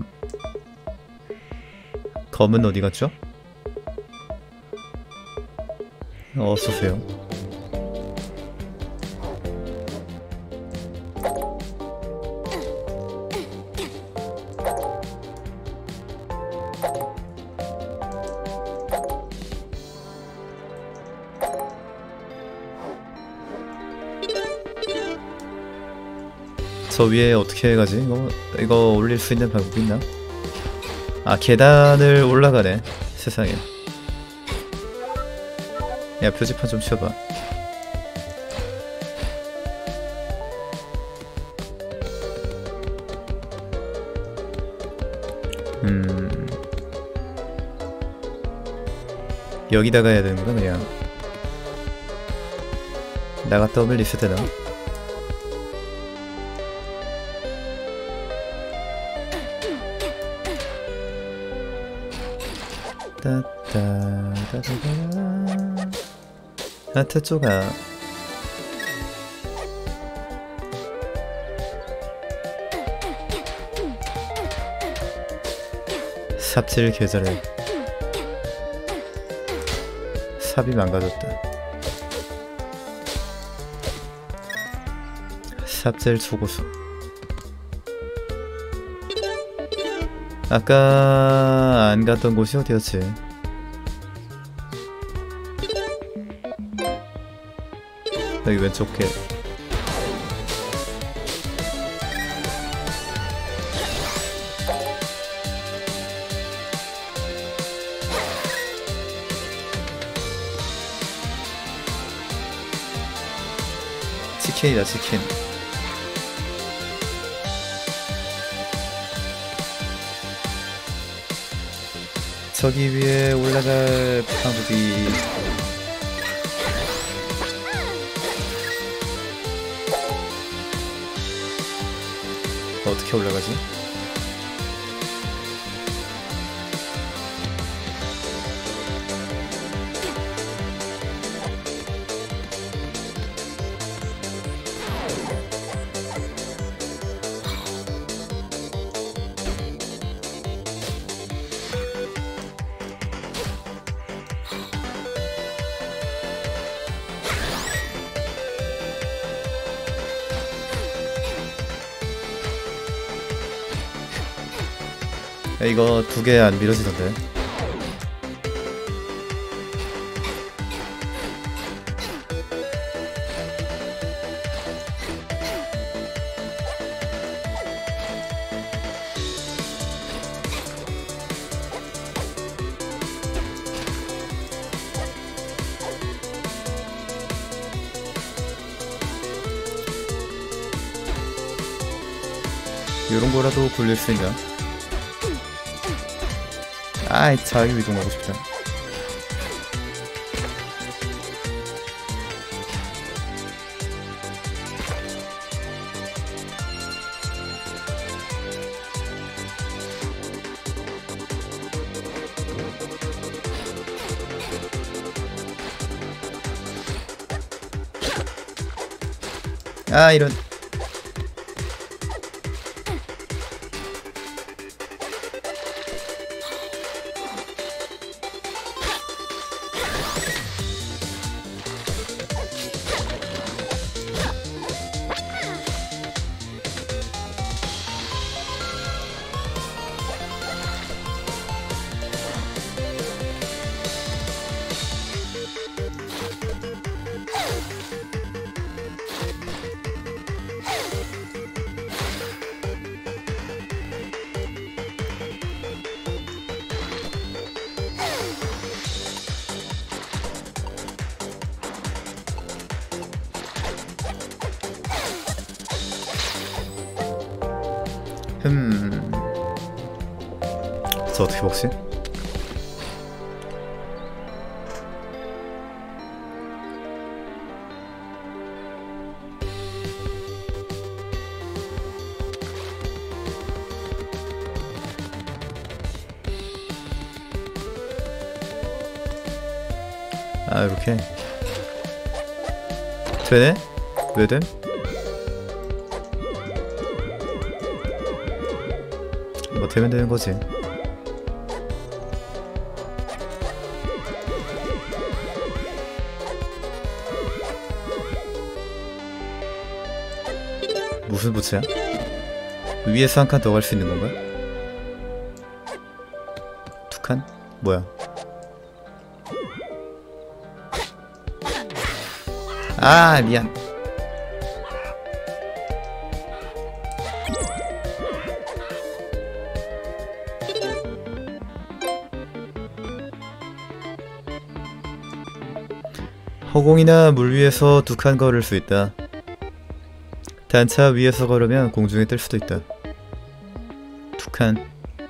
검은 어디 갔죠? 어서오세요. 저 위에 어떻게 가지? 이거, 이거 올릴 수 있는 방법이 있나? 아, 계단을 올라가네. 세상에. 야, 표지판 좀 치워봐. 음... 여기다가 해야 되는구나, 그냥. 나갔다 오면 리셋되나? 따따따따따. 하트 조각. 삽질 계절에 삽이 망가졌다. 삽질 초고수. 아까 안 갔던 곳이 어디였지? 여기 왼쪽 길. 치킨이다, 치킨. 저기 위에 올라갈 방법이 어떻게 올라가지? 야, 이거 두 개 안 밀어지던데. 요런 거라도 굴릴 수 있나? 아이, 자유 이동하고 싶다. 아, 이런. 흠... 저 어떻게 먹지? 아, 이렇게 되네? 왜 됨? 뭐 되면 되는 거지. 무슨 부츠야? 위에서 한 칸 더 갈 수 있는 건가? 두 칸? 뭐야? 아, 미안. 허공이나 물 위에서 두 칸 걸을 수 있다. 단차 위에서 걸으면 공중에 뜰 수도 있다. 두 칸.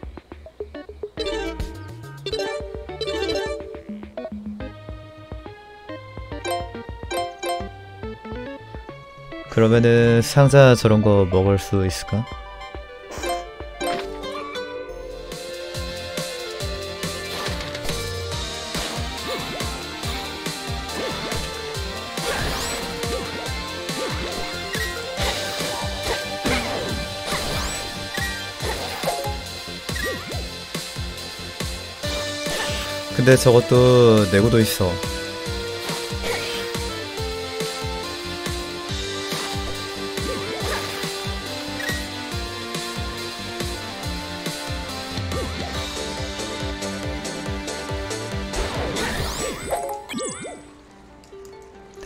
그러면은 상자 저런 거 먹을 수 있을까? 근데 저것도 내구도 있어.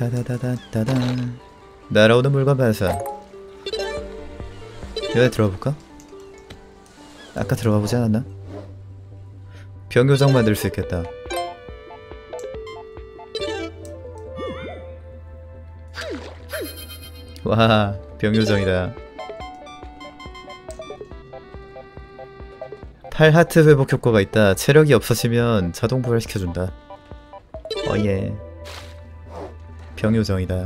다다다다다다. 날아오는 물건 반사. 여기 들어가볼까? 아까 들어가보지 않았나? 병요정 만들 수 있겠다. 와, 병요정이다. 팔 하트 회복 효과가 있다. 체력이 없어지면 자동 부활시켜준다. 어예. 병요정이다.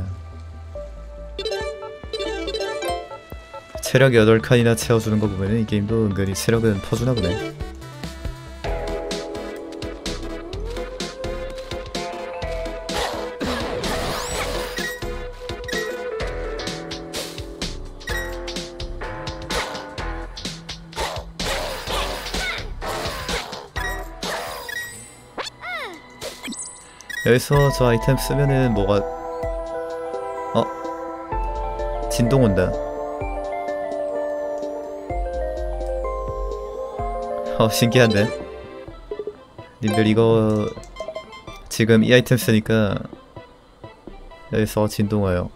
체력 여덟 칸이나 채워주는 거 보면은 이 게임도 은근히 체력은 퍼주나 보네. 여기서 저 아이템 쓰면은 뭐가 어? 진동 온다. 어, 신기한데? 님들 이거 지금 이 아이템 쓰니까 여기서 진동 와요.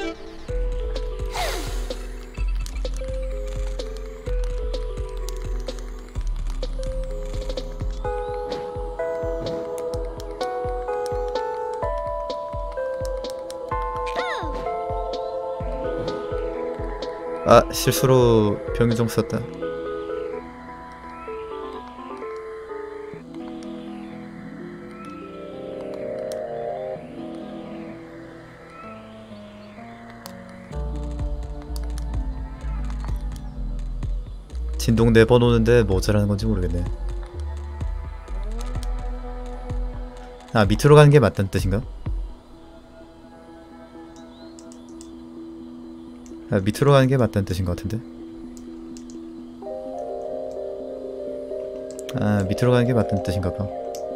아, 실수로 병유정 썼다. 진동 네 번 오는데 뭐 어쩌라는 건지 모르겠네. 아, 밑으로 가는 게 맞다는 뜻인가? 아, 밑으로 가는 게 맞다는 뜻인 것 같은데? 아, 밑으로 가는 게 맞다는 뜻인가 봐.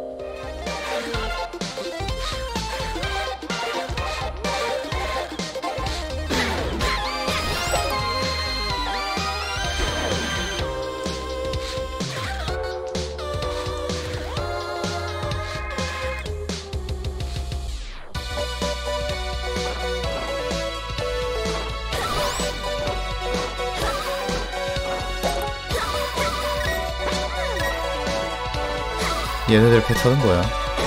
얘네들 패턴은 뭐야?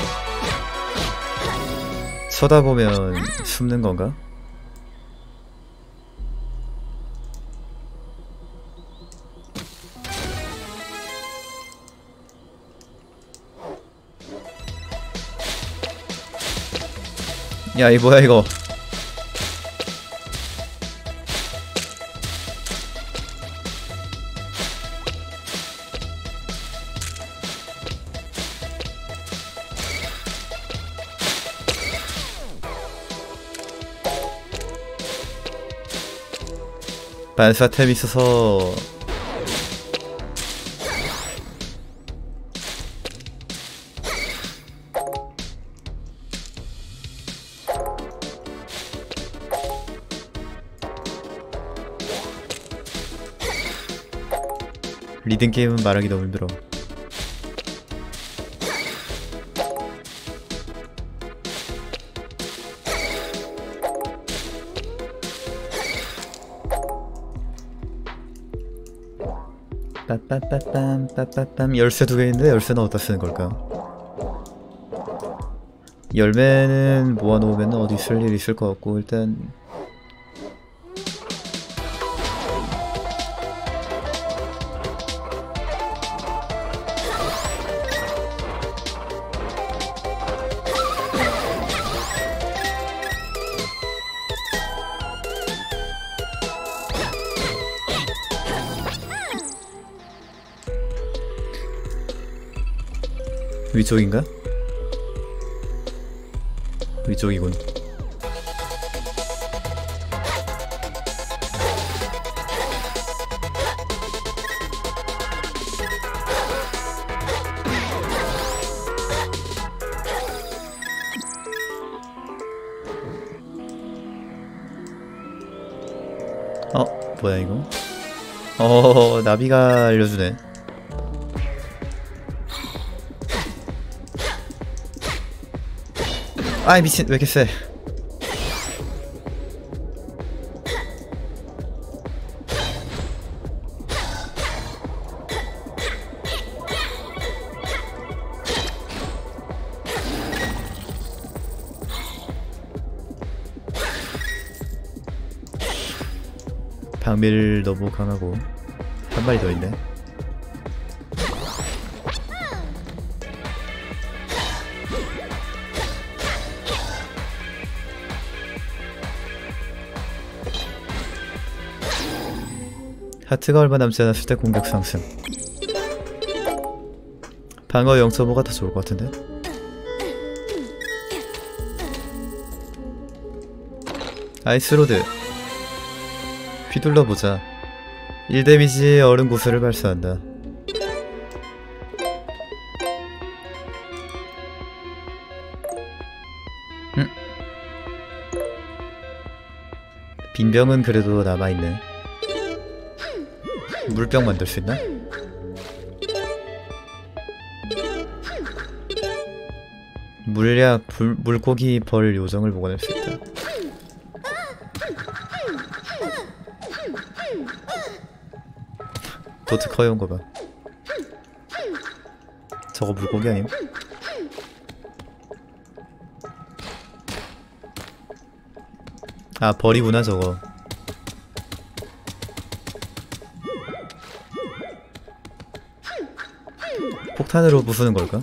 쳐다보면 숨는 건가? 야, 이 뭐야 이거? 반사템 있어서 리듬 게임은 말하기 너무 힘들어. 빠빠빠빰 빠빠빰. 열쇠 두 개 있는데 열쇠는 어디다 쓰는 걸까? 열매는 모아놓으면 어디 쓸 일 있을 것 같고, 일단 위쪽인가? 위쪽이군. 어? 뭐야 이거? 어, 나비가 알려주네. 아이 미친, 왜 이렇게 세? 강밀 너무 강하고. 한 마리 더 있네. 하트가 얼마 남지 않았을 때 공격 상승. 방어 영 점 오가 더 좋을 것 같은데? 아이스로드 휘둘러보자. 일 데미지의 얼음 구슬을 발사한다. 음. 빈병은 그래도 남아있네. 물병 만들 수 있나? 물약, 불, 물고기 벌 요정을 보관할 수 있다. 도트 커요온 거 봐. 저거 물고기 아님? 아, 벌이구나 저거. 폭탄으로 부수는 걸까?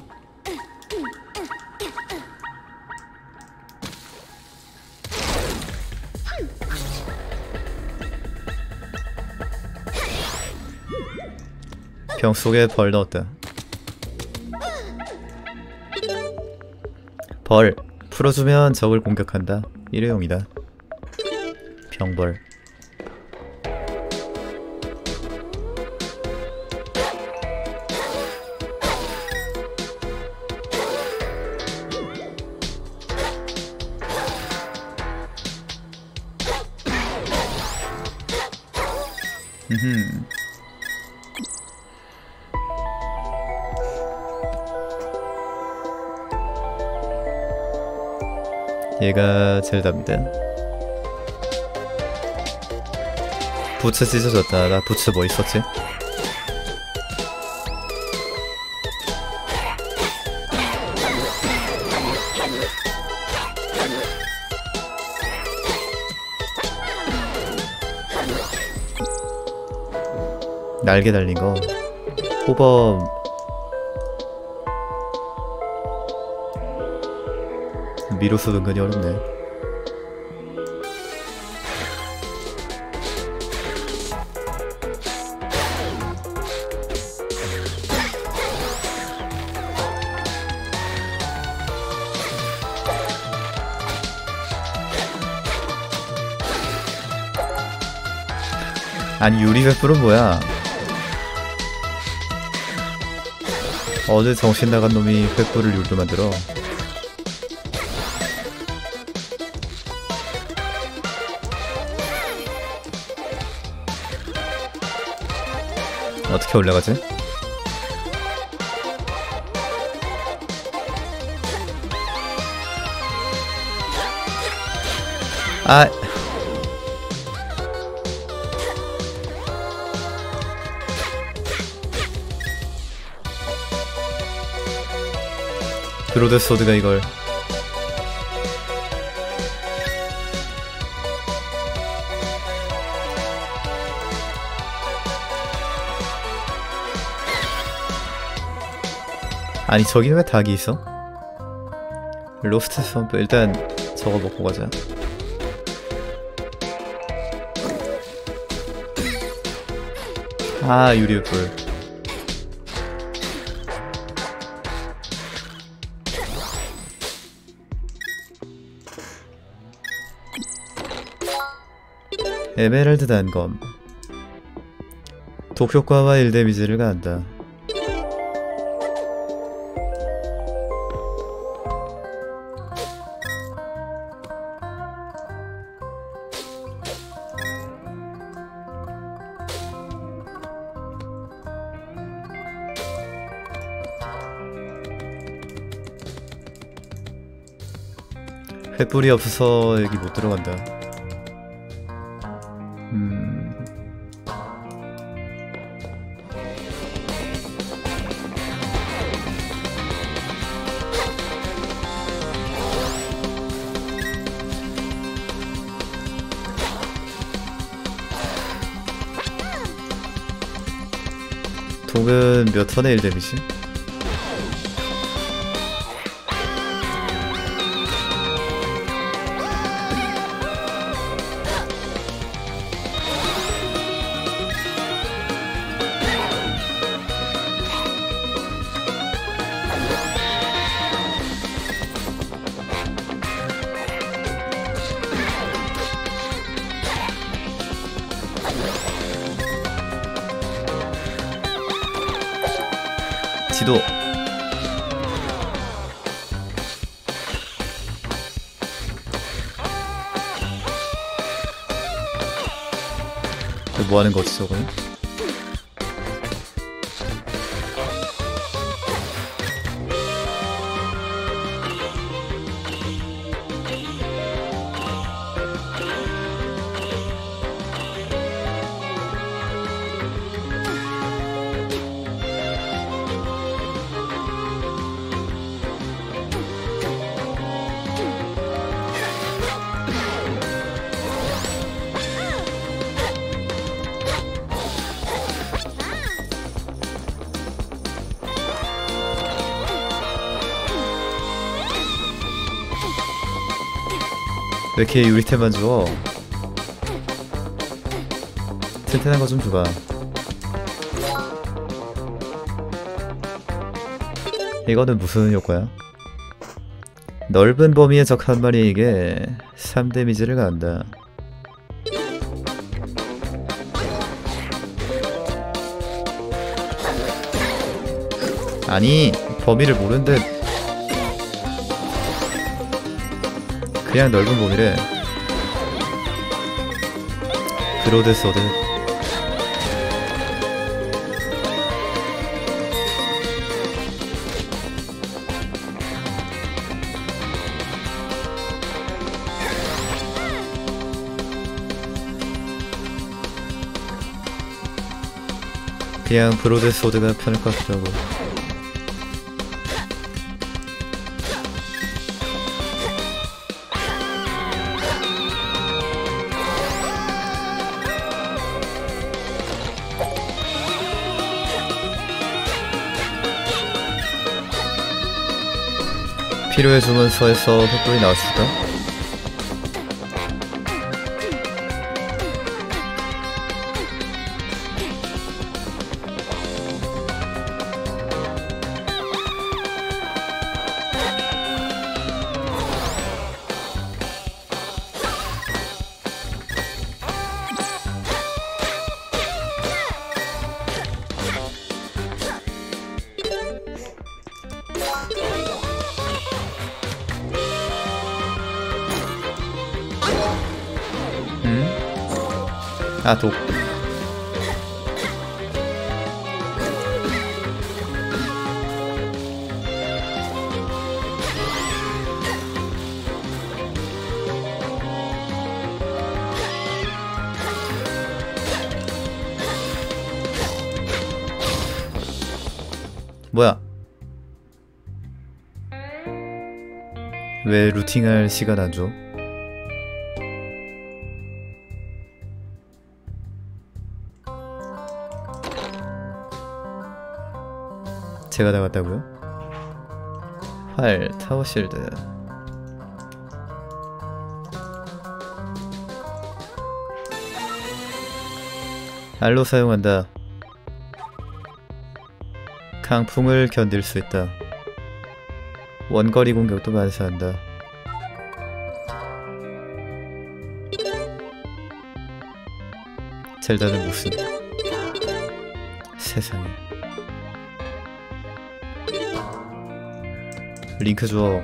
병 속에 벌 넣었다. 벌 풀어주면 적을 공격한다. 일회용이다. 병벌. 흠. 얘가 젤다입니다. 부츠 찢어졌다. 나 부츠 뭐 있었지? 날개 달린 거. 호범. 미로스 은근히 어렵네. 아니 유리 횃불은 뭐야? 어느 정신 나간 놈이 횃불을 유리로 만들어? 어떻게 올라가지? 아. 브로드소드가 이걸. 아니 저기는 왜 닭이 있어? 로스트 펌프 일단 저거 먹고 가자. 아 유리불. 에메랄드 단검. 독효과와 일 데미지를 가한다. 횃불이 없어서 여기 못 들어간다. 음... 공은 몇 턴에 일 데미지? 지도. 뭐 하는 거지 저거는? 왜 이렇게 유리템만 줘? 튼튼한 거 좀 줘봐. 이거는 무슨 효과야? 넓은 범위의 적 한 마리에게 삼 데미지를 가한다. 아니, 범위를 모른듯 그냥 넓은 범위래. 브로드 소드. 그냥 브로드 소드가 편할 것 같기도 하고. 필요해 주문서에서 횃불이 나왔을까? 아, 독. 뭐야? 왜 루팅할 시간 안 줘? 제가 나갔다고요? 활, 타워 실드. 알로 사용한다. 강풍을 견딜 수 있다. 원거리 공격도 반사한다. 젤다는 무슨 세상에. 링크 줘.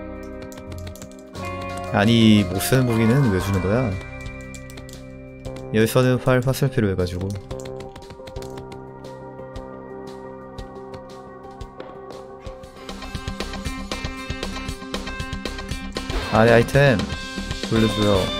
아니, 못쓰는 무기는 왜 주는 거야? 여기서는 활 화살표로 해가지고. 아래 아이템 돌려줘요.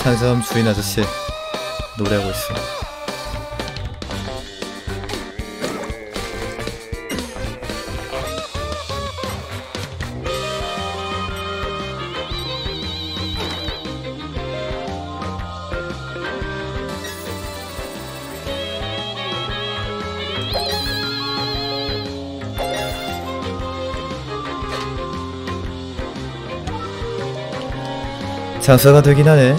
상점 주인 아저씨 노래하고 있어. 장사가 되긴 하네.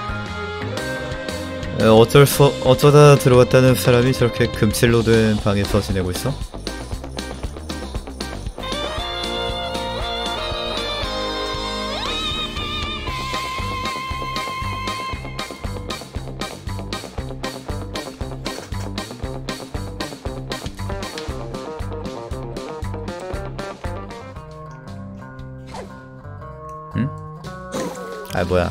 어쩔 수 어쩌다 들어왔다는 사람이 저렇게 금칠로 된 방에서 지내고 있어? 응? 아 뭐야?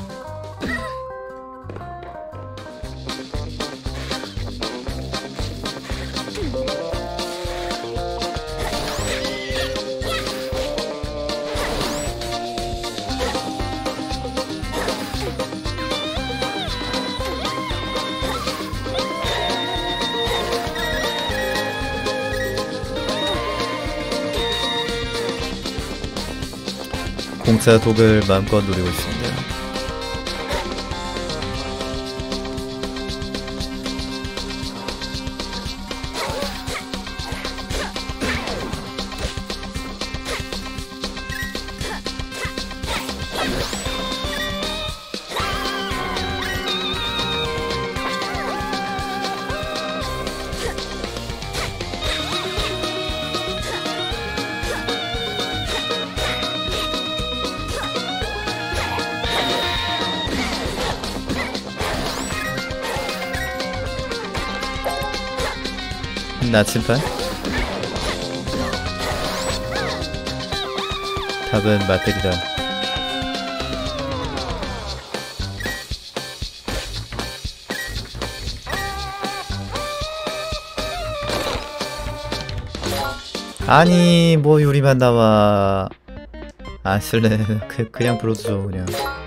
공짜 독을 마음껏 누리고 있습니다. 나침반? 답은 맛들이다. 아니 뭐 요리만 나와. 안 쓸래. 그, 그냥 불러줘 그냥.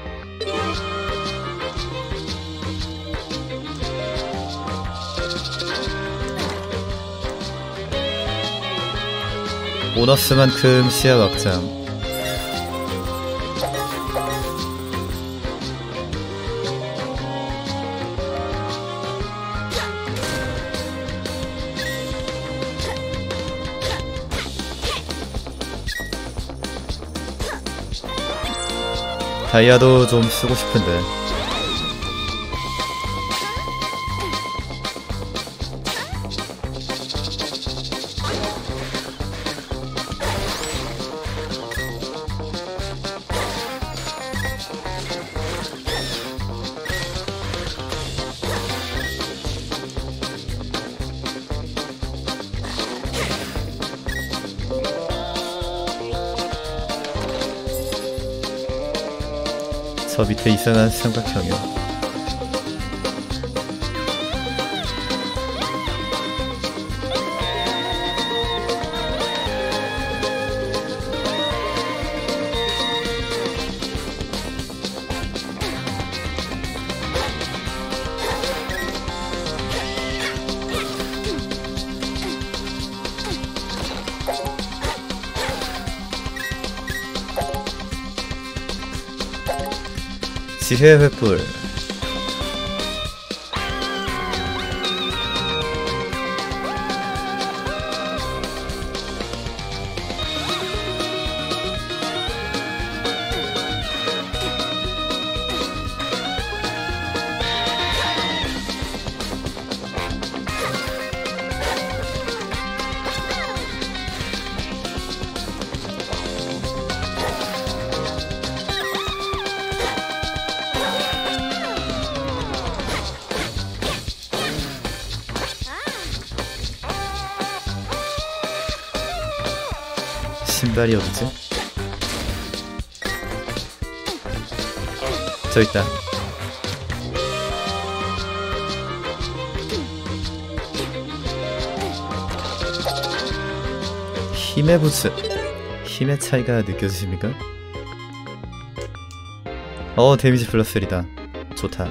보너스만큼 시야 확장. 다이아도 좀 쓰고 싶은데. 저 밑에 이상한 삼각형이요. 지혜 횃불. 신발이 어디지? 저 있다. 힘의 부츠. 힘의 차이가 느껴지십니까? 어 데미지 플러스 일이다. 좋다.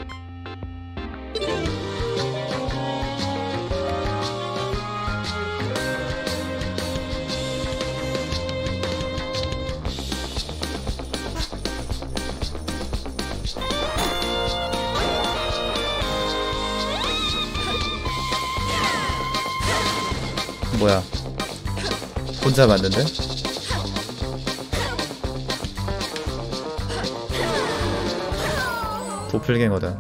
뭐야? 혼자 맞는데? 도플갱어다.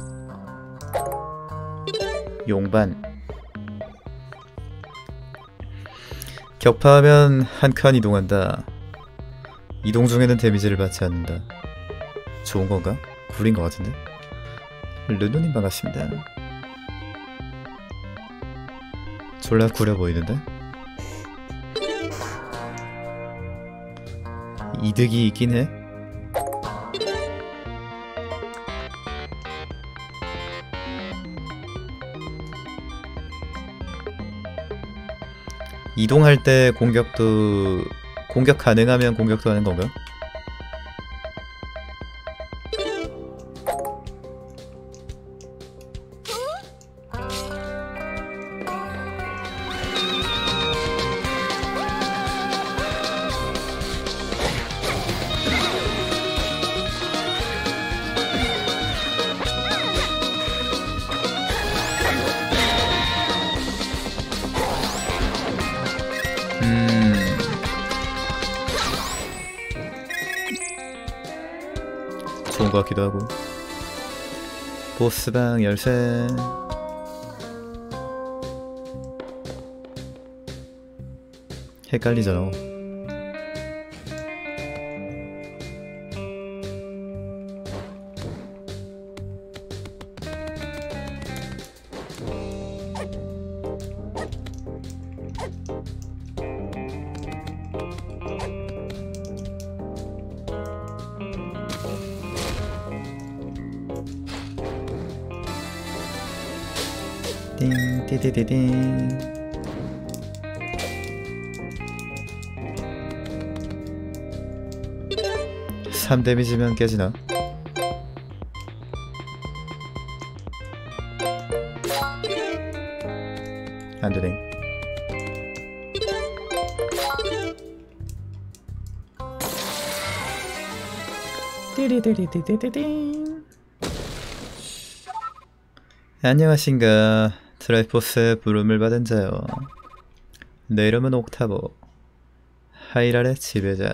용반. 격파하면 한 칸 이동한다. 이동 중에는 데미지를 받지 않는다. 좋은 건가? 구린 것 같은데? 르누님 반갑습니다. 졸라 구려 보이는데? 이득이 있긴 해. 이동할 때 공격도 공격 가능하면 공격도 하는 건가? 좋은 것 같기도 하고. 보스방 열쇠. 헷갈리잖아. 띵 띠디디딩. 삼 데미지면 깨지나? 안되네. 띠리디리디디딩. 안녕하신가. 트라이포스의 부름을 받은 자요. 내 이름은 옥타보. 하이랄의 지배자.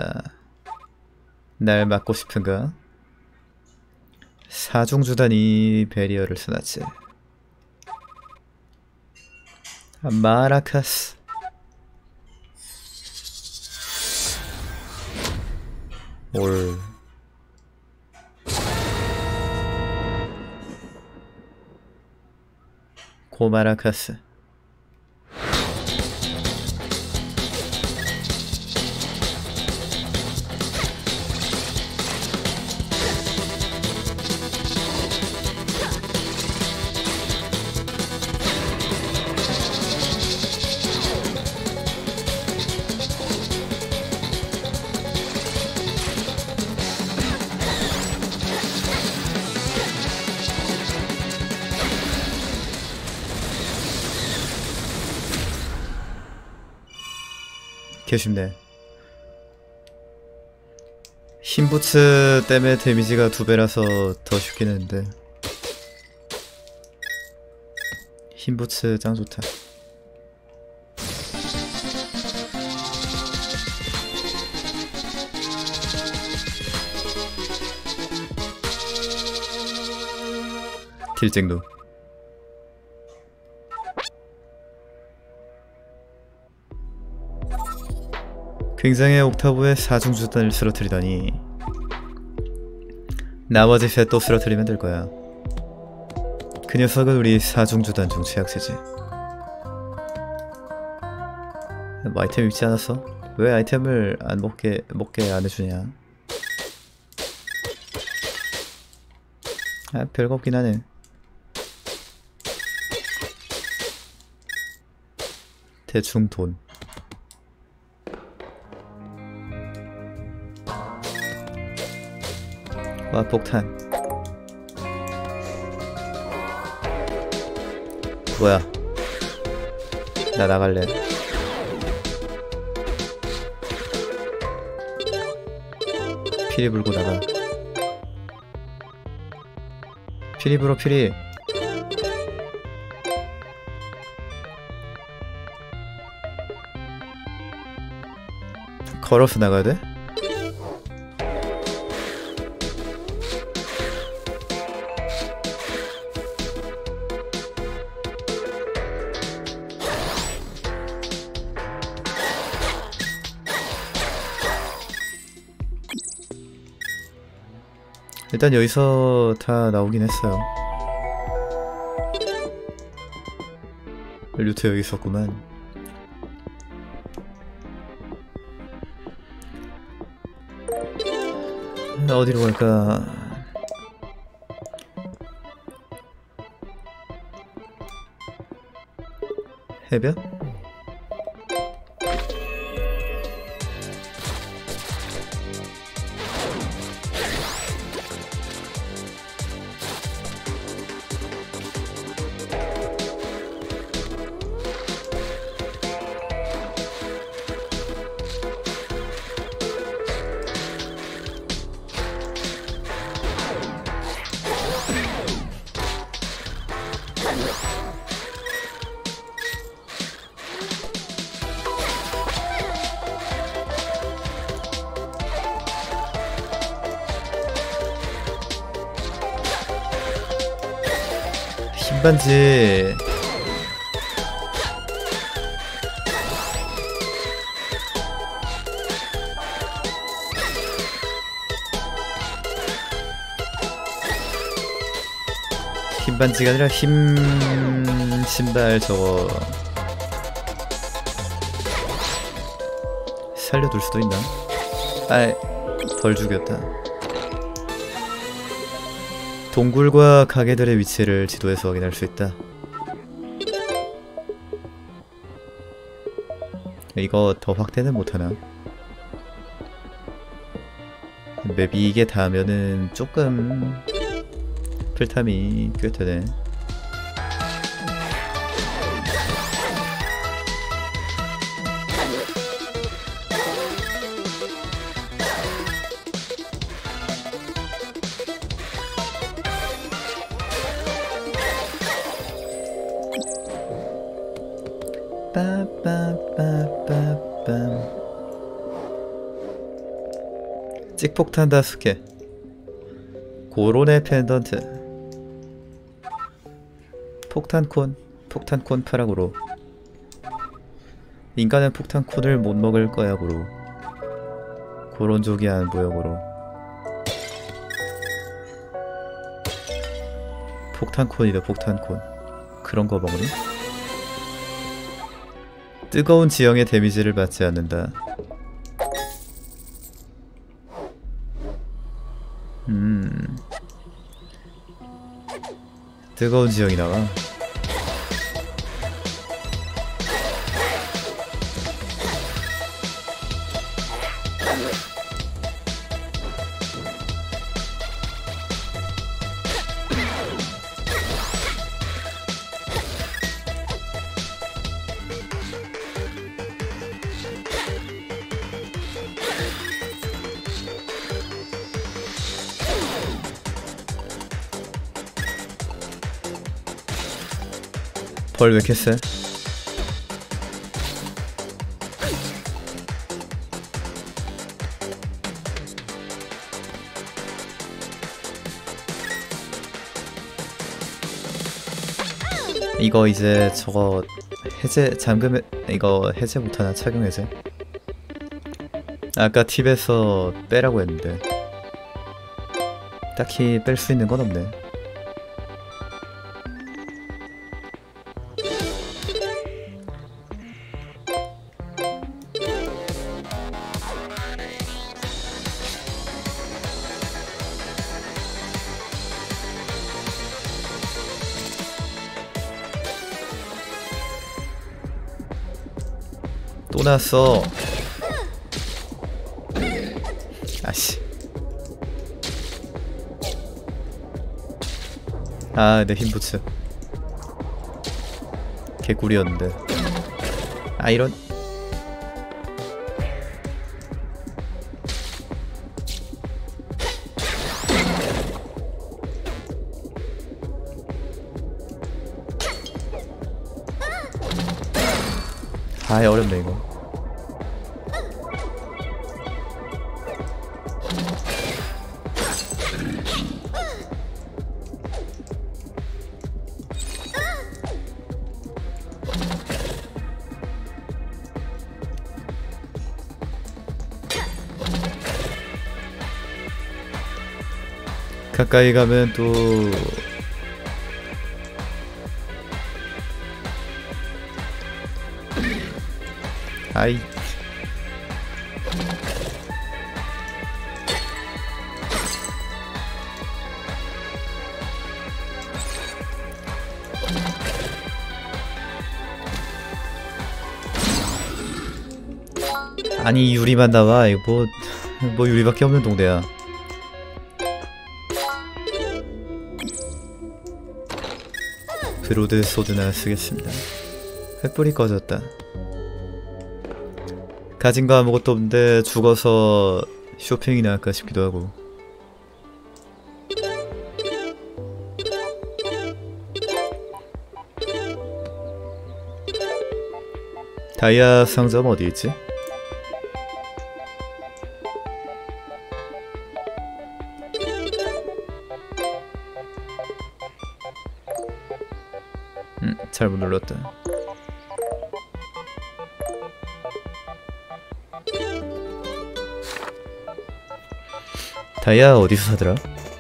날 맡고 싶은가? 사중주단이 베리어를 써놨지. 마라카스. 올. 고마라카스. 개 쉽네. 흰부츠 때문에 데미지가 두 배라서 더 쉽긴 했는데. 흰부츠 짱 좋다. 딜쟁도. 굉장해. 옥타보의 사중주단을 쓰러뜨리다니. 나머지 셋도 쓰러뜨리면 될 거야. 그 녀석은 우리 사중주단 중 최약체지. 뭐 아이템 입지 않았어? 왜 아이템을 안 먹게 먹게 안 해주냐? 아, 별거 없긴 하네. 대충 돈. 와, 폭탄. 뭐야? 나 나갈래. 피리 불고 나가. 피리 불어 피리. 걸어서 나가야 돼? 일단 여기서 다 나오긴 했어요. 루트 여기 있었구만. 어디로 갈까? 해변? 흰반지. 흰반지가 아니라 흰 신발 저거 살려둘 수도 있나? 아이, 덜 죽였다. 동굴과 가게들의 위치를 지도에서 확인할 수 있다. 이거 더 확대는 못하나? 맵이 이게 닿으면은 조금 풀탐이 꽤 되네. 빠빠빠빠빰. 찍폭탄 다섯 개. 고론의 펜던트. 폭탄콘. 폭탄콘 파라고로. 인간은 폭탄콘을 못 먹을 거야 고로. 고론족이 안 보여 고로. 폭탄콘이다 폭탄콘. 그런 거 먹으니? 뜨거운 지형의 데미지를 받지 않는다. 음. 뜨거운 지형이 나와. 벌 왜 이렇게 세? 이거 이제 저거 해제 잠금 이거 해제 못하나? 착용 해제? 아까 팁에서 빼라고 했는데 딱히 뺄 수 있는 건 없네. 또 났어. 아씨. 아, 내 흰부츠. 개꿀이었는데. 아 이런. 아이 어렵네 이거. 가까이 가면 또 아이 아니 유리만 나와. 이거 뭐, 뭐 유리밖에 없는 동네야. 브로드 소드나 쓰겠습니다. 횃불이 꺼졌다. 가진 거 아무것도 없는데 죽어서 쇼핑이나 할까 싶기도 하고. 다이아 상점 어디 있지? 음, 잘못 눌렀다. 다이아 어디서 사더라?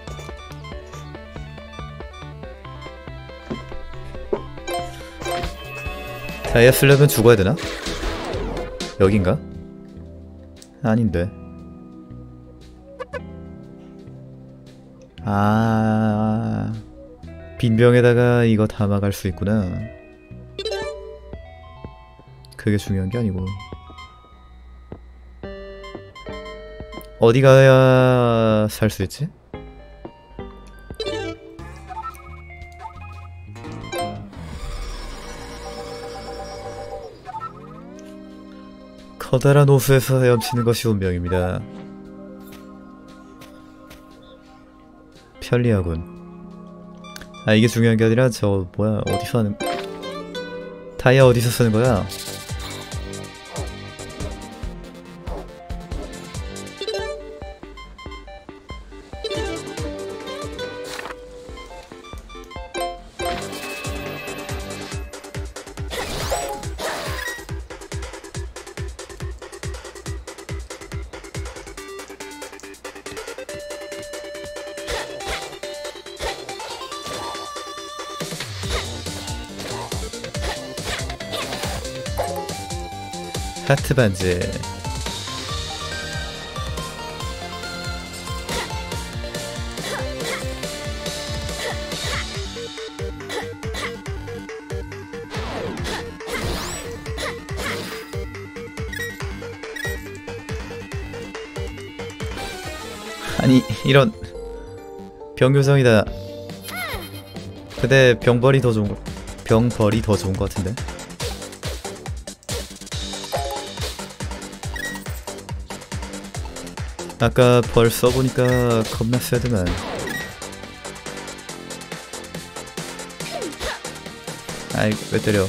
다이아 쓰려면 죽어야 되나? 여긴가? 아닌데. 아, 빈병에다가 이거 담아갈 수 있구나. 그게 중요한 게 아니고. 어디 가야 살 수 있지? 커다란 호수에서 헤엄치는 것이 운명입니다. 편리하군. 아 이게 중요한 게 아니라 저 뭐야 어디서 하는 다이아 어디서 쓰는 거야? 하트 반지. 아니 이런 병교정이다. 근데 병벌이 더 좋은 거 병벌이 더 좋은 거 같은데. 아까 벌 써보니까 겁나 세드만. 아이 왜 때려.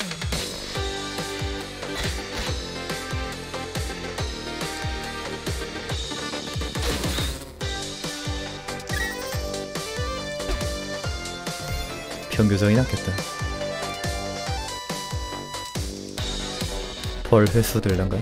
평교정이 낫겠다. 벌 횟수 들란가?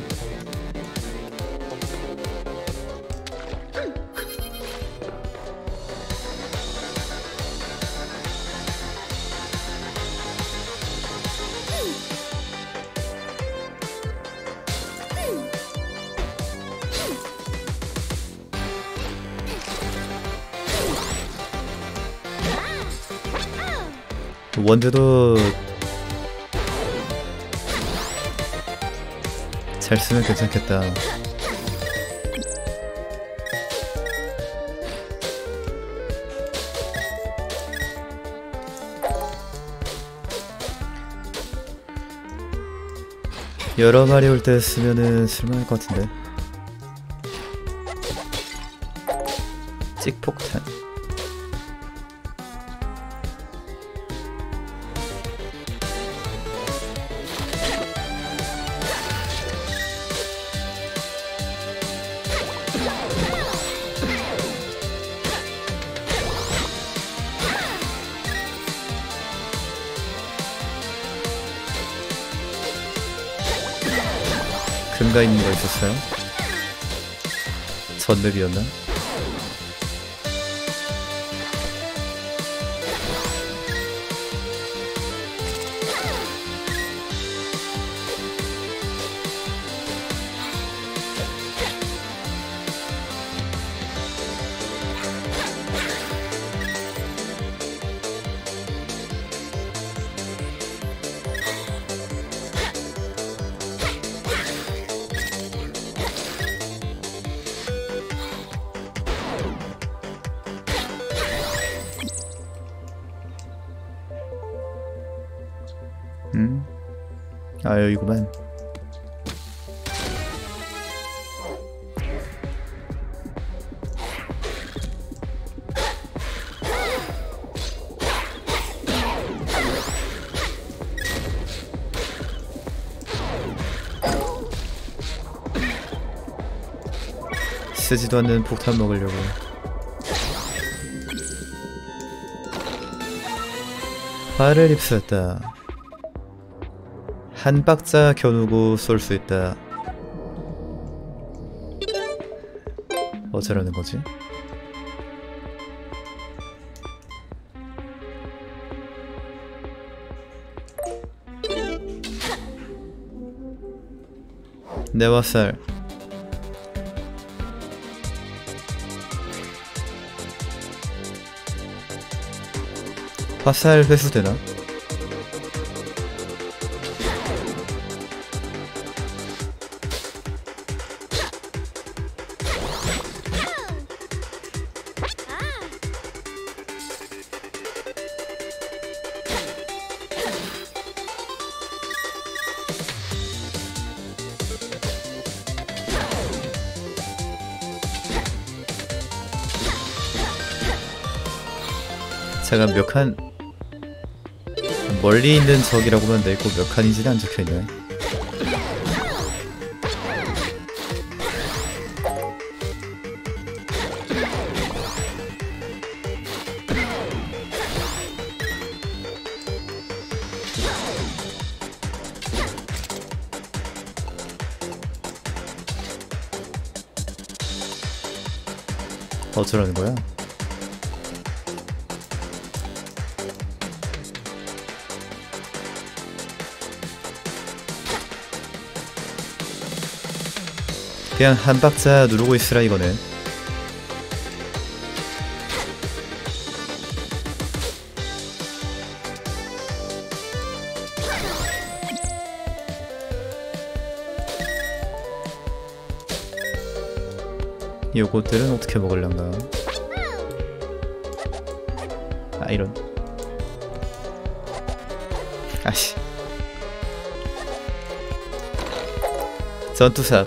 원드도 잘 쓰면 괜찮겠다. 여러 마리 올 때 쓰면은 쓸만할 것 같은데. 찍폭탄. 금가 있는 거 있었어요? 전맵이었나? 음? 아 여기구만. 쓰지도 않는 폭탄 먹으려고. 화를 입수했다. 한 박자 겨누고 쏠 수 있다. 어쩌라는 거지? 내 화살. 화살 회수되나? 잠깐 몇 칸 멀리 있는 적이라고만 돼 있고 몇 칸인지는 안 적혀있네. 어쩌라는 거야? 그냥 한 박자 누르고 있으라 이거네. 요것들은 어떻게 먹을란가? 아 이런. 아씨. 전투삽.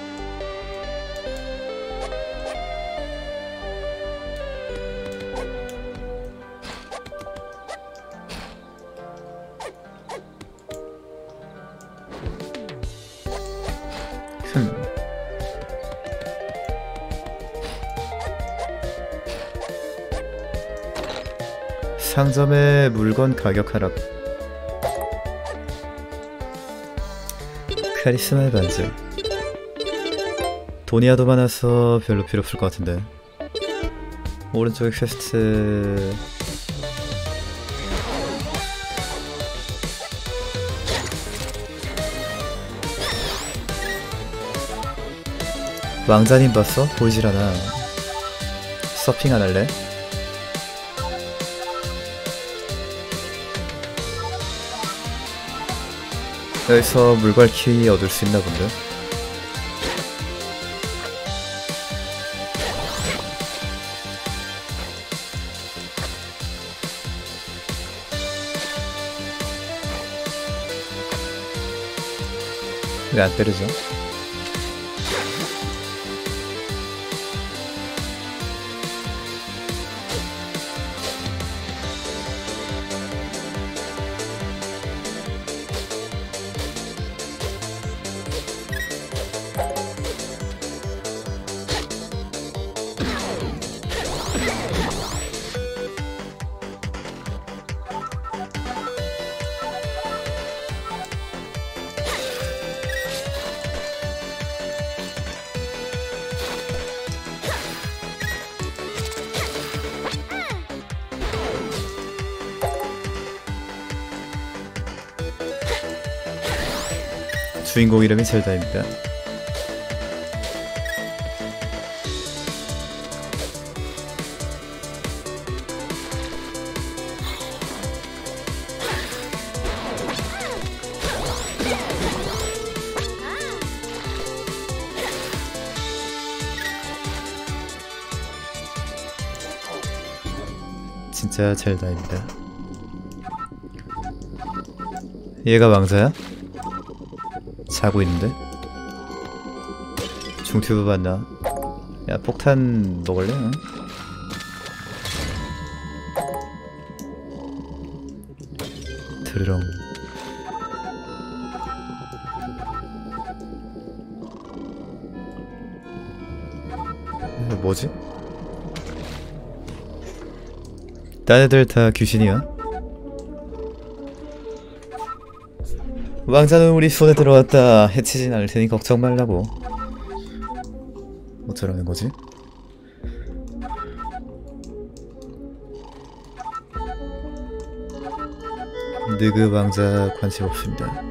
흠. 상점의 물건 가격 하락. 카리스마의 반지. 돈이 하도 많아서 별로 필요 없을 것 같은데. 오른쪽에 퀘스트. 왕자님 봤어? 보이질 않아. 서핑 안 할래? 여기서 물과 키 얻을 수 있나 본데? 왜 안 때리죠? 주인공 이름이 젤다입니다. 진짜 젤다입니다. 얘가 왕자야? 자고 있는데? 중튜브 봤나? 야, 폭탄 먹을래? 응? 드르렁. 이거 뭐지? 딴 애들 다 귀신이야? 왕자는 우리 손에 들어왔다. 해치진 않을 테니 걱정 말라고. 어쩌라는 거지? 느그 왕자 관심 없습니다.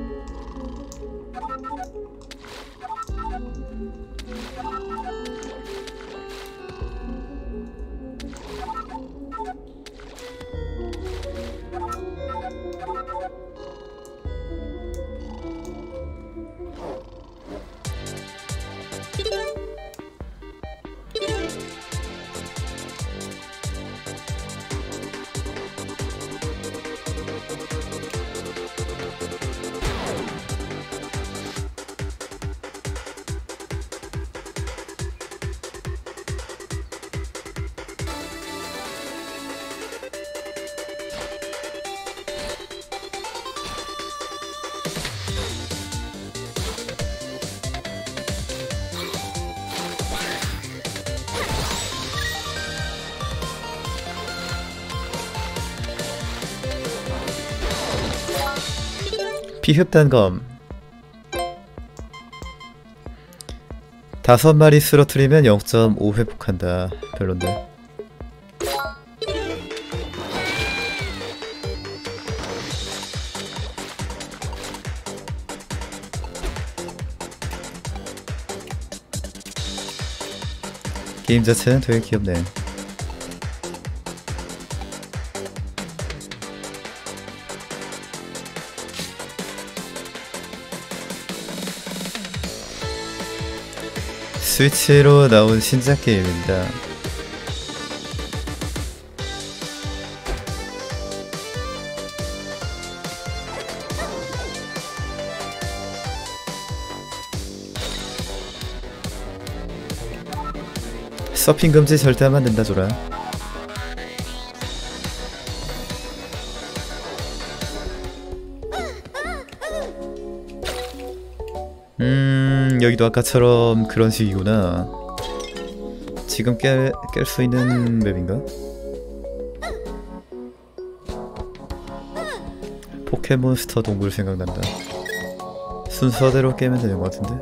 비흡단검 다섯 마리 쓰러뜨리면 영 점 오 회복한다. 별론데. 게임 자체는 되게 귀엽네. 스위치로 나온 신작 게임입니다. 서핑 금지 절대 하면 안 된다 조라. 음, 여기도 아까처럼 그런 식이구나. 지금 깰, 깰 수 있는 맵인가? 포켓몬스터 동굴 생각난다. 순서대로 깨면 되는 것 같은데?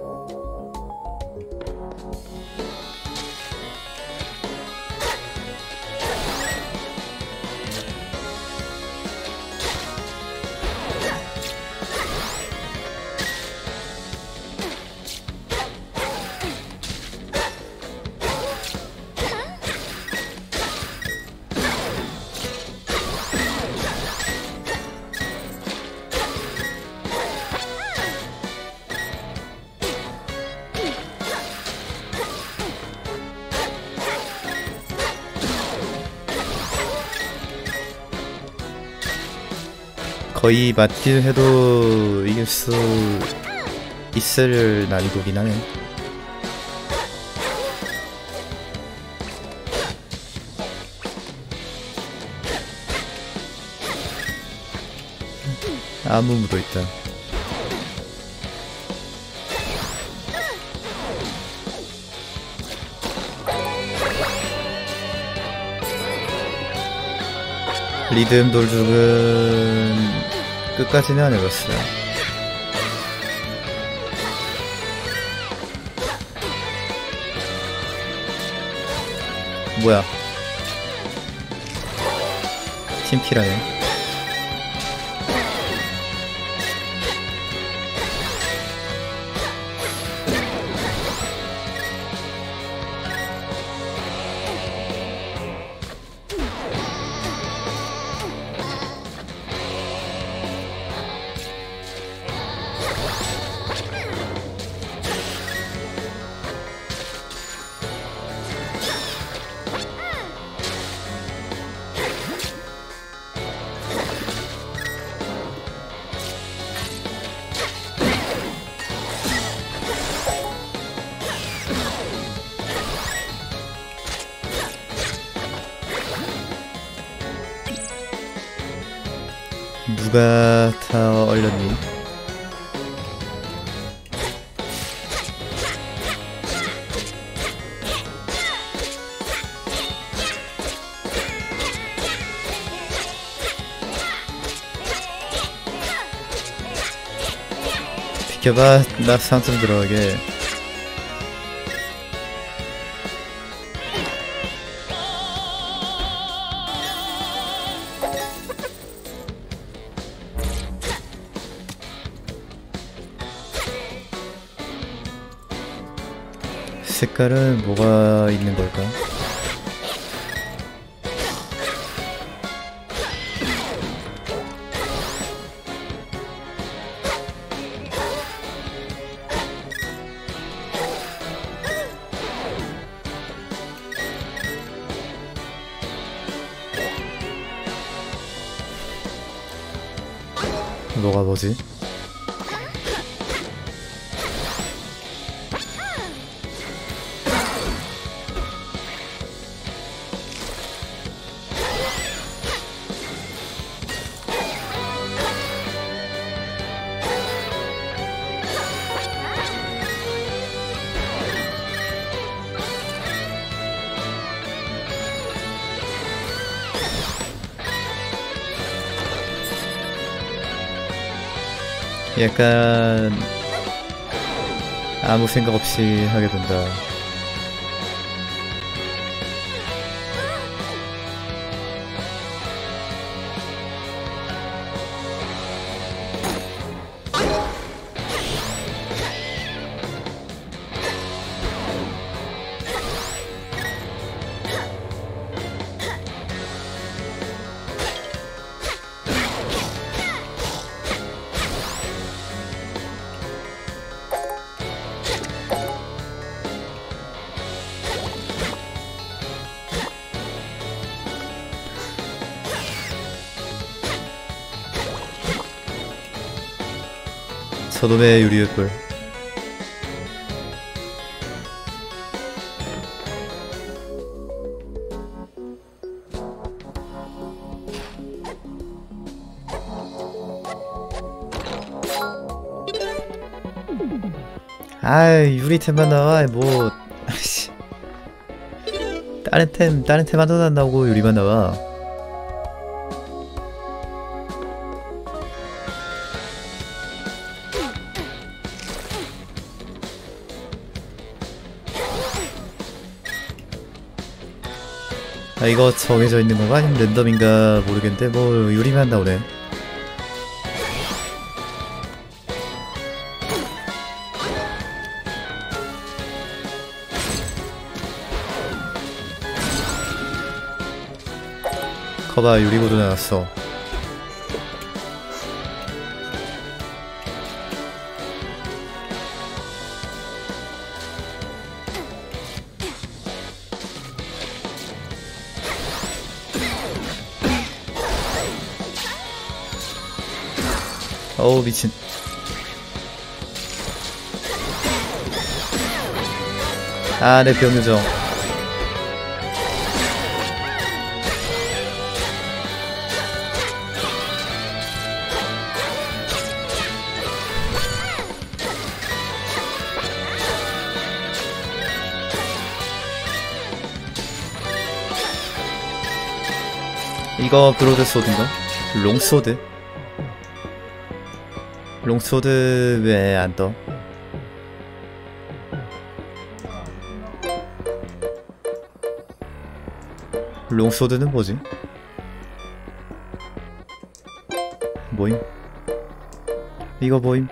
거의 맞길 해도 이길 수 있을 난이도긴 하네. 아무무도 있다. 리듬 돌죽은 끝까지는 안 해봤어요. 뭐야? 팀킬하네. 누가 다 얼렸니? 비켜봐, 나 상점 들어가게. 색깔은 뭐가 있는 걸까? 뭐가 뭐지? 약간 아무 생각 없이 하게 된다. 저놈의 유리의불. 아이, 유리템만 나와. 뭐 아이씨, 다른 템 다른 템 하나도 안 나오고 유리만 나와. 아, 이거 정해져 있는 건가? 아니면 랜덤인가 모르겠는데 뭐 유리만 나오네. 거봐, 유리구도 나왔어. 어우, 미친. 아, 내 병유정. 이거 브로드소드인가? 롱소드? 롱소드 왜 안 떠? 롱소드는 뭐지? 뭐임? 이거 뭐임?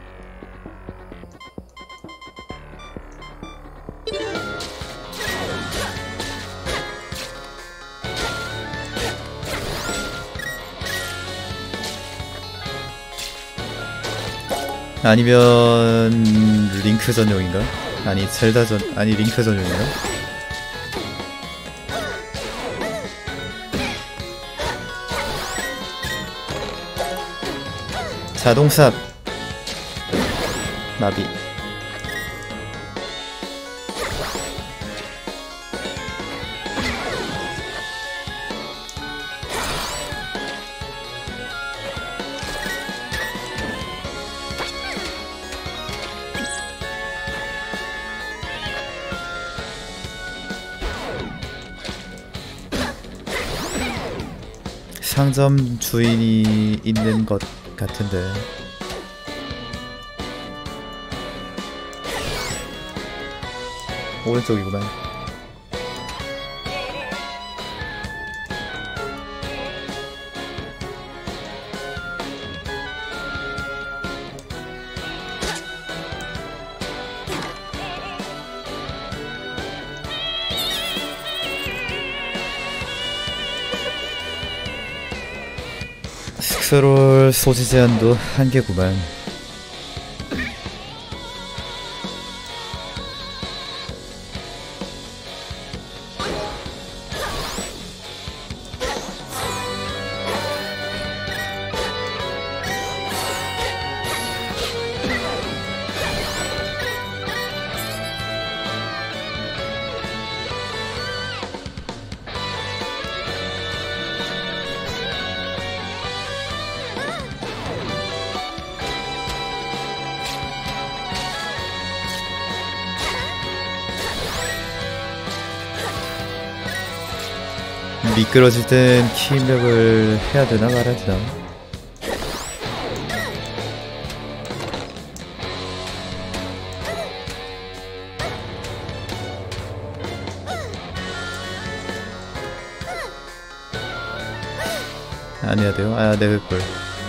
아니면 링크 전용인가? 아니 젤다 전 아니 링크 전용인가? 자동삽 나비. 상점 주인이 있는 것 같은데. 오른쪽이구만. 스크롤 소지 제한도 한계구만. 미끄러질 땐 키 입력을 해야 되나 말아야 되나? 안 해야 돼요? 아, 네, 그걸.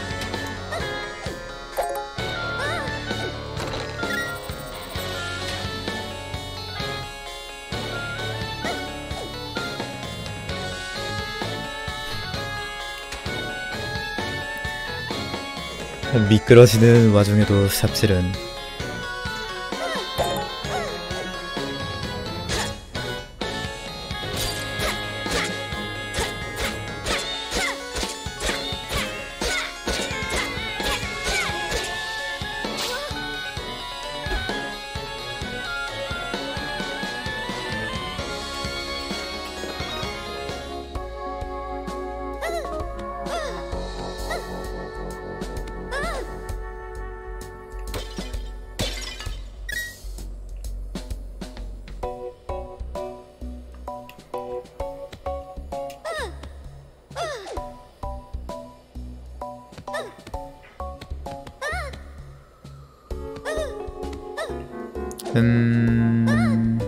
미끄러지는 와중에도 삽질은 음...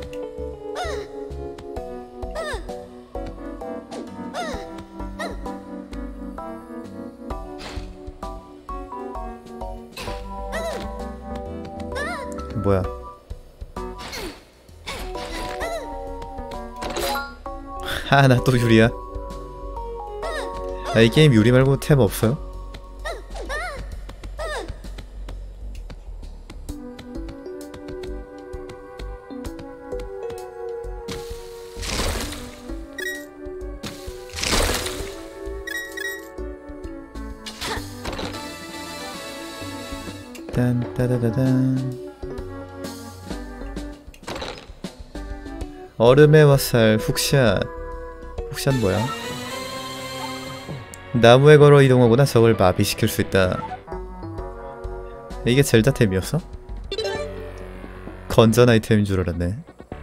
뭐야? 아, 나 또 유리야. 아, 이 게임 유리 말고 템 없어요? 딴 따다다단. 얼음의 화살 훅샷. 훅샷 뭐야? 나무에 걸어 이동하거나 적을 마비시킬 수 있다. 이게 젤다템이었어? 건전 아이템인 줄 알았네.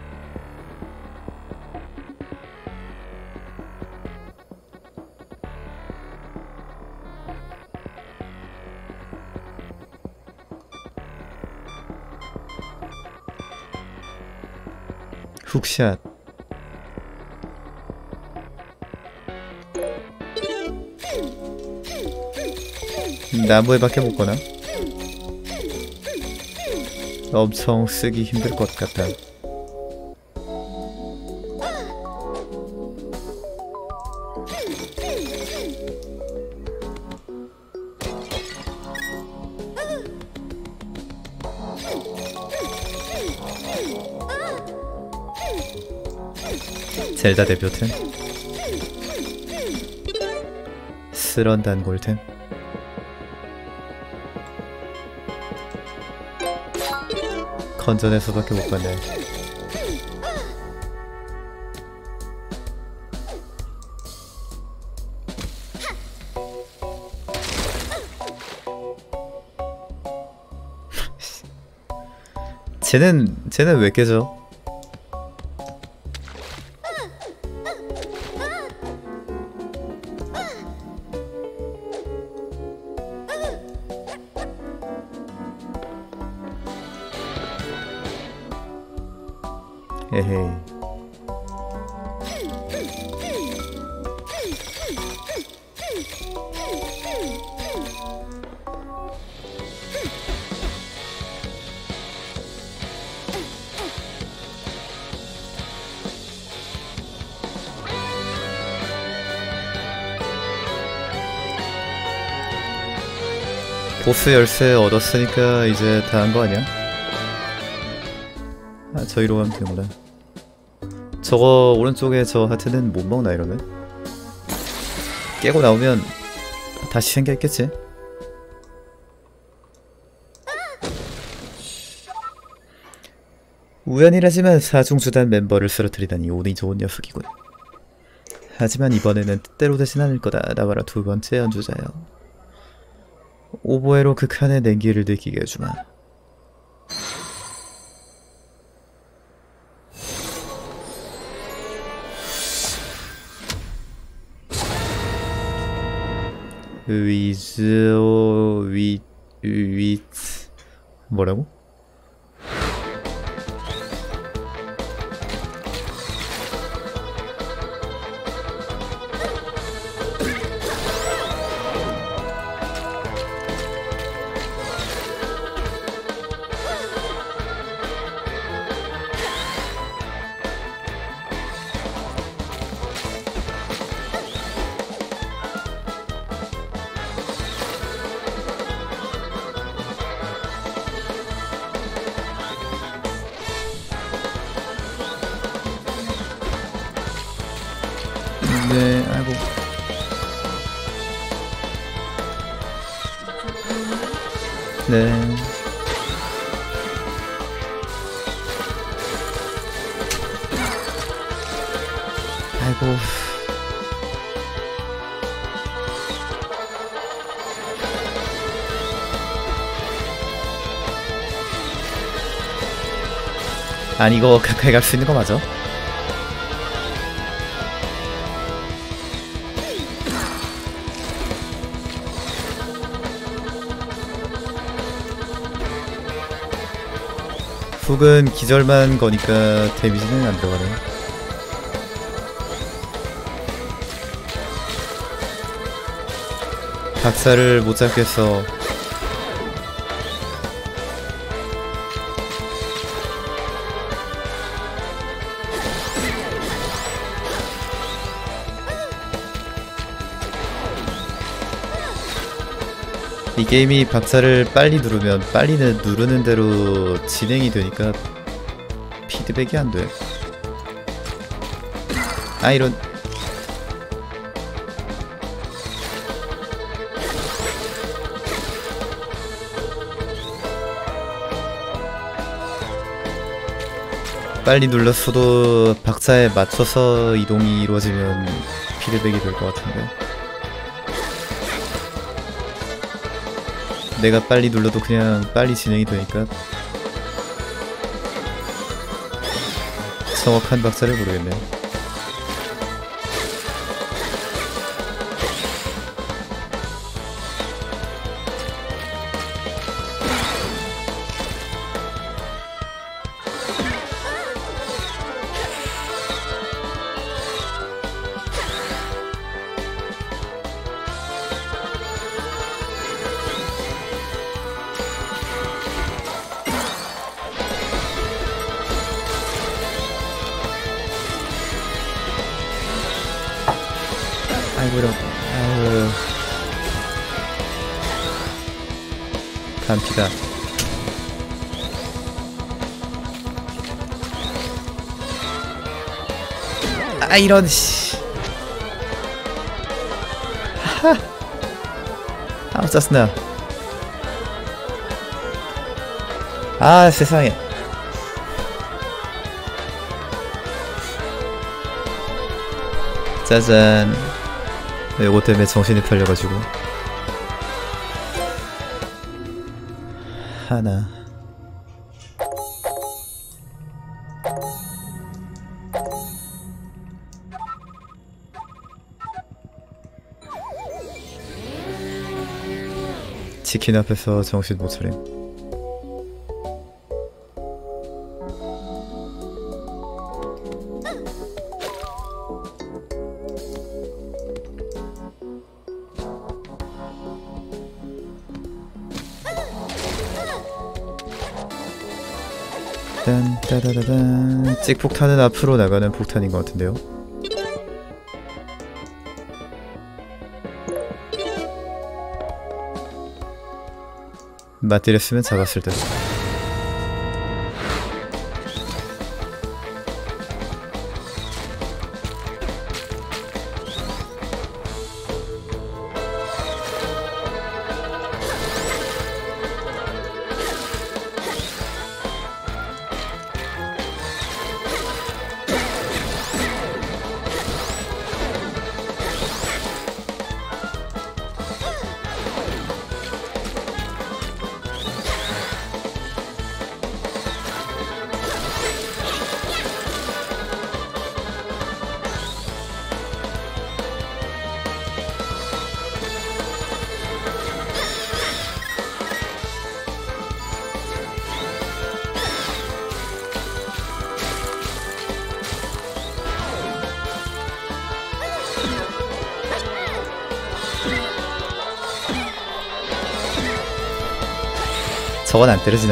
훅샷. 나무에 밖에 못 거나? 엄청 쓰기 힘들 것 같다. 젤다 대표템? 쓰런 단골템? 건전에서밖에 못 봤네. 쟤는 쟤는 왜 깨져? 에헤이. 보스 열쇠 얻었으니까 이제 다 한 거 아니야? 아, 저기로 가면 되는구나. 저거 오른쪽에 저 하트는 못 먹나 이러면? 깨고 나오면 다시 생겨있겠지? 우연이라지만 사중주단 멤버를 쓰러뜨리다니 운이 좋은 녀석이군. 하지만 이번에는 뜻대로 되진 않을 거다. 나와라 두 번째 연주자여. 오보에로 극한의 냉기를 느끼게 해주마. 위즈오 위... 위... 뭐라고? 네, 아이고. 네. 아이고. 아니 이거 가까이 갈 수 있는 거 맞아? 훅은 기절만 거니까 데미지는 안 들어가네. 박사를 못 잡겠어. 이 게임이 박자를 빨리 누르면 빨리는 누르는 대로 진행이 되니까 피드백이 안 돼. 아 이런. 빨리 눌렀어도 박자에 맞춰서 이동이 이루어지면 피드백이 될 것 같은데, 내가 빨리 눌러도 그냥 빨리 진행이 되니까 정확한 박자를 모르겠네. 아이고, 이런, 아유. 간피다. 아, 이런, 씨. 하하. 아, 짜증나. 아, 세상에. 짜잔. 요거 때문에 정신이 팔려가지고. 하나. 치킨 앞에서 정신 못 차림. 딴 따다다단. 찍폭탄은 앞으로 나가는 폭탄인 것 같은데요. 맞들였으면 잡았을 듯. 저건 안 때려지나?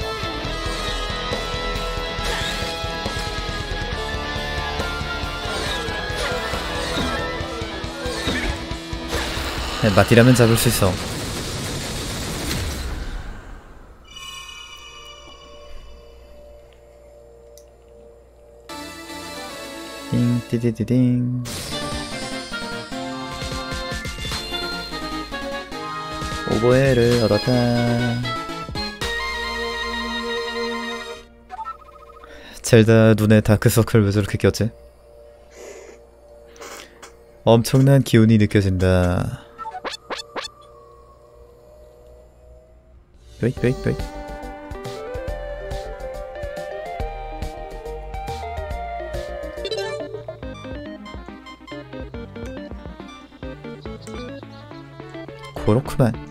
맞디라면 잡을 수 있어. 띵 띠디디딩. 오버헤를 얻었다. 젤다 눈에 다크서클 왜 저렇게 꼈지? 엄청난 기운이 느껴진다. 웨잇 웨잇 웨잇. 그렇구만.